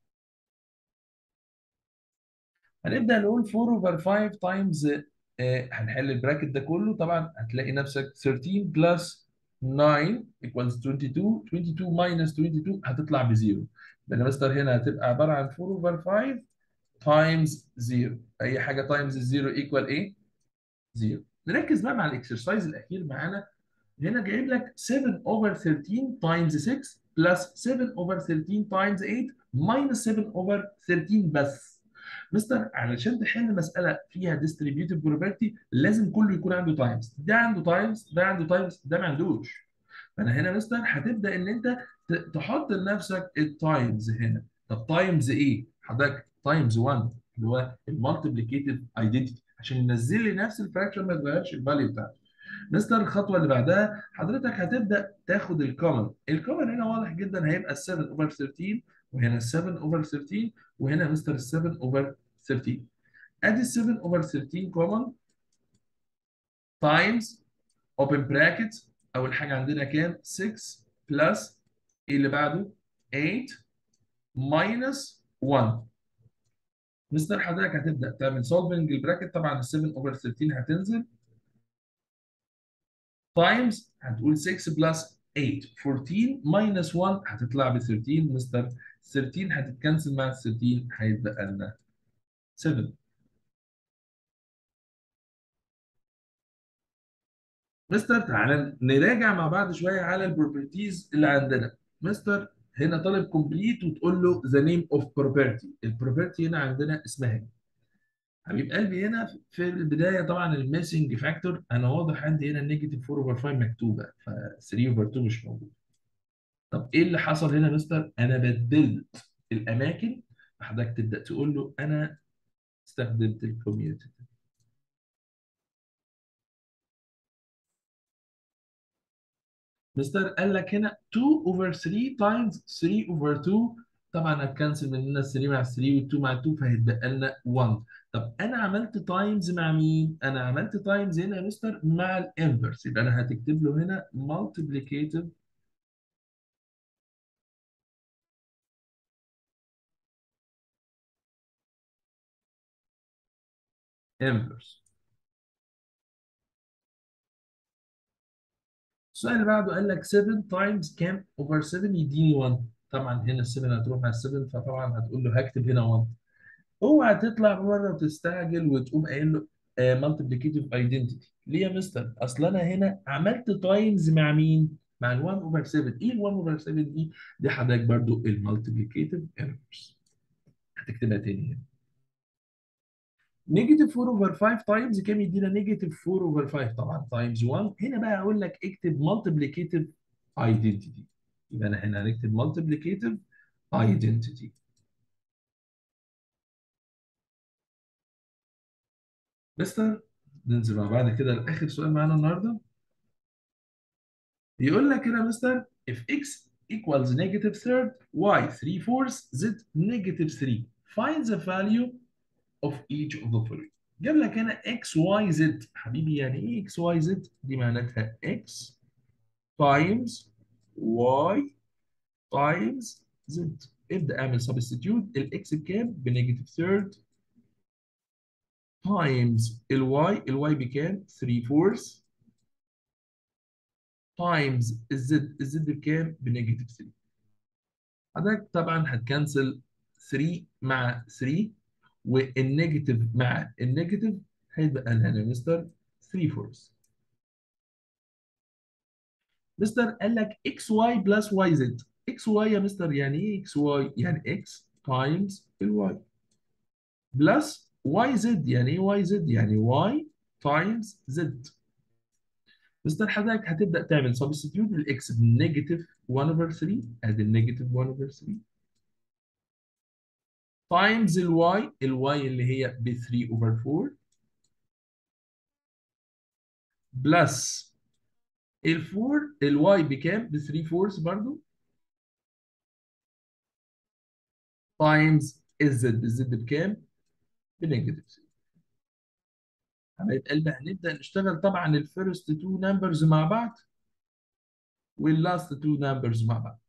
هنبدأ نقول 4 over 5 times هنحل البراكت ده كله، طبعا هتلاقي نفسك 13 plus 9 equals 22، 22 minus 22 هتطلع بزيرو. يبقى يا مستر هنا هتبقى عبارة عن 4 over 5 times 0، أي حاجة times الزيرو equal إيه؟ زيرو. نركز بقى مع الاكسرسايز الأخير معانا، هنا جايب لك 7 over 13 times 6 plus 7 over 13 times 8 minus 7 over 13 بس. مستر علشان تحل مسألة فيها distributive property لازم كله يكون عنده تايمز، ده عنده تايمز، ده عنده تايمز، ده ما عندوش. فأنا هنا مستر هتبدأ إن أنت تحط لنفسك التايمز هنا. طب تايمز إيه؟ حضرتك تايمز 1 اللي هو المالتيبليكيتيف ايدنتيتي عشان ينزل لي نفس الفراكشن ما يتغيرش الفاليو بتاعته. مستر الخطوه اللي بعدها حضرتك هتبدا تاخد الكومن، الكومن هنا واضح جدا هيبقى ال 7 اوفر 13 وهنا ال 7 اوفر 13 وهنا مستر ال 7 اوفر 13. ادي ال 7 اوفر 13 كومن تايمز اوبن براكت، اول حاجه عندنا كام 6 بلس ايه اللي بعده 8 ماينس 1. مستر حضرتك هتبدا تعمل سولفنج البراكت، طبعا ال 7 اوفر 13 هتنزل تايمز هتقول 6 بلس 8 14 ماينس 1 هتطلع ب 13 مستر. 13 هتتكنسل مع 13 هيتبقى لنا 7. مستر تعالى نراجع مع بعض شويه على البروبرتيز اللي عندنا. مستر هنا طالب كومبليت وتقول له ذا نيم اوف بروبرتي، البروبرتي هنا عندنا اسمها ايه؟ حبيب قلبي هنا في البدايه طبعا الميسنج فاكتور انا واضح عندي هنا النيجاتيف 4 اوفر 5 مكتوبه، ف 3 اوفر 2 مش موجود. طب ايه اللي حصل هنا يا مستر؟ انا بدلت الاماكن، حضرتك تبدا تقول له انا استخدمت الكوميوتيف. مستر قال لك هنا 2 over 3 times 3 over 2، طبعا هتكنسل مننا 3 مع 3 وال 2 مع 2 فهيتبقى لنا 1. طب انا عملت تايمز مع مين؟ انا عملت تايمز هنا يا مستر مع الانفرس، يبقى انا هتكتب له هنا multiplicative inverse. السؤال اللي بعده قال لك 7 تايمز كام اوفر 7 يديني 1. طبعا هنا ال 7 هتروح مع ال 7 فطبعا هتقول له هكتب هنا 1. اوعى تطلع بره وتستعجل وتقوم قايل له مالتيبليكيتيف ايدنتيتي. ليه يا مستر؟ اصل انا هنا عملت تايمز مع مين؟ مع ال 1 اوفر 7. ايه ال 1 اوفر 7 دي؟ دي حضرتك برضو المالتيبليكيتيف انفرس، هتكتبها تاني هنا. نيجاتيف 4 اوفر 5 تايمز كام يدينا نيجاتيف 4 اوفر 5؟ طبعا تايمز 1. هنا بقى اقول لك اكتب مالتيبليكيتيف ايدنتيتي، يبقى انا هنا هنكتب مالتيبليكيتيف ايدنتيتي. مستر ننزل مع بعض كده لاخر سؤال معانا النهارده. يقول لك هنا مستر if x equals negative third y 3 fourths z negative 3 find the value of each of the following. جاب لك هنا x y z. حبيبي يعني ايه x y z؟ دي معناتها x times y times z. ابدا اعمل سبستيتيوت، الاكس بكام؟ بنيجاتيف ثيرد تايمز الواي بكام؟ 3 fourths تايمز الزد بكام؟ بنيجاتيف 3. حضرتك طبعا هتكنسل 3 مع 3 والنيجاتيف مع النيجاتيف هيبقى لنا يا مستر 3 فورس. مستر قال لك اكس واي بلس واي زد. اكس واي يا مستر يعني ايه اكس واي؟ يعني اكس تايمز الواي بلس واي زد. يعني ايه واي زد؟ يعني واي تايمز زد. مستر حضرتك هتبدا تعمل سبستيتيوت الاكس بنيجاتيف 1 اوفر 3، ادي النيجاتيف 1 اوفر 3 تايمز الواي اللي هي ب 3 اوفر 4 بلس ال4 الواي بكام؟ ب 3 فورث برضو تايمز الزد بكام؟ بنيجاتيف 3. حبايب قلبي هنبدا نشتغل طبعا الفيرست تو نمبرز مع بعض واللاست تو نمبرز مع بعض.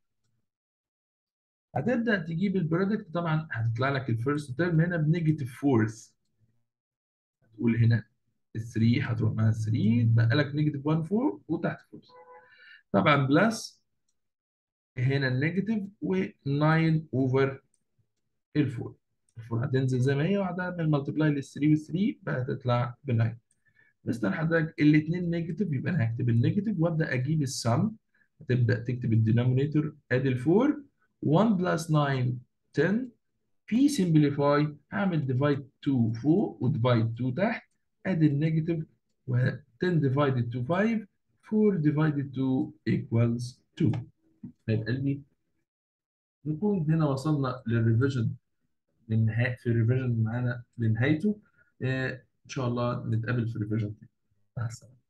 هتبدا تجيب البرودكت، طبعا هتطلع لك الفيرست تيرم هنا بنيجاتيف فورث، تقول هنا ال 3 هتروح مع ال 3 بقى لك نيجاتيف 1 4 وتحت فورث، طبعا بلس هنا النيجاتيف و9 اوفر ال4. ال4 هتنزل زي ما هي وهتعمل ملتبلاي لل 3 وال 3 بقى تطلع ب 9. بس حضرتك الاثنين نيجاتيف يبقى انا هكتب النيجاتيف وابدا اجيب السم. هتبدا تكتب الدينومينيتور ادي ال 4 1 بلس 9 10 في سمبليفاي هعمل ديفايد 2 فوق وديفايد 2 تحت ادي النيجاتيف و10 ديفايدد تو 5 4 ديفايدد 2 equals 2. طيب قلبي نكون هنا وصلنا للريفيجن للنهاية في الريفيجن معانا لنهايته. ان شاء الله نتقابل في الريفيجن تاني. مع السلامة.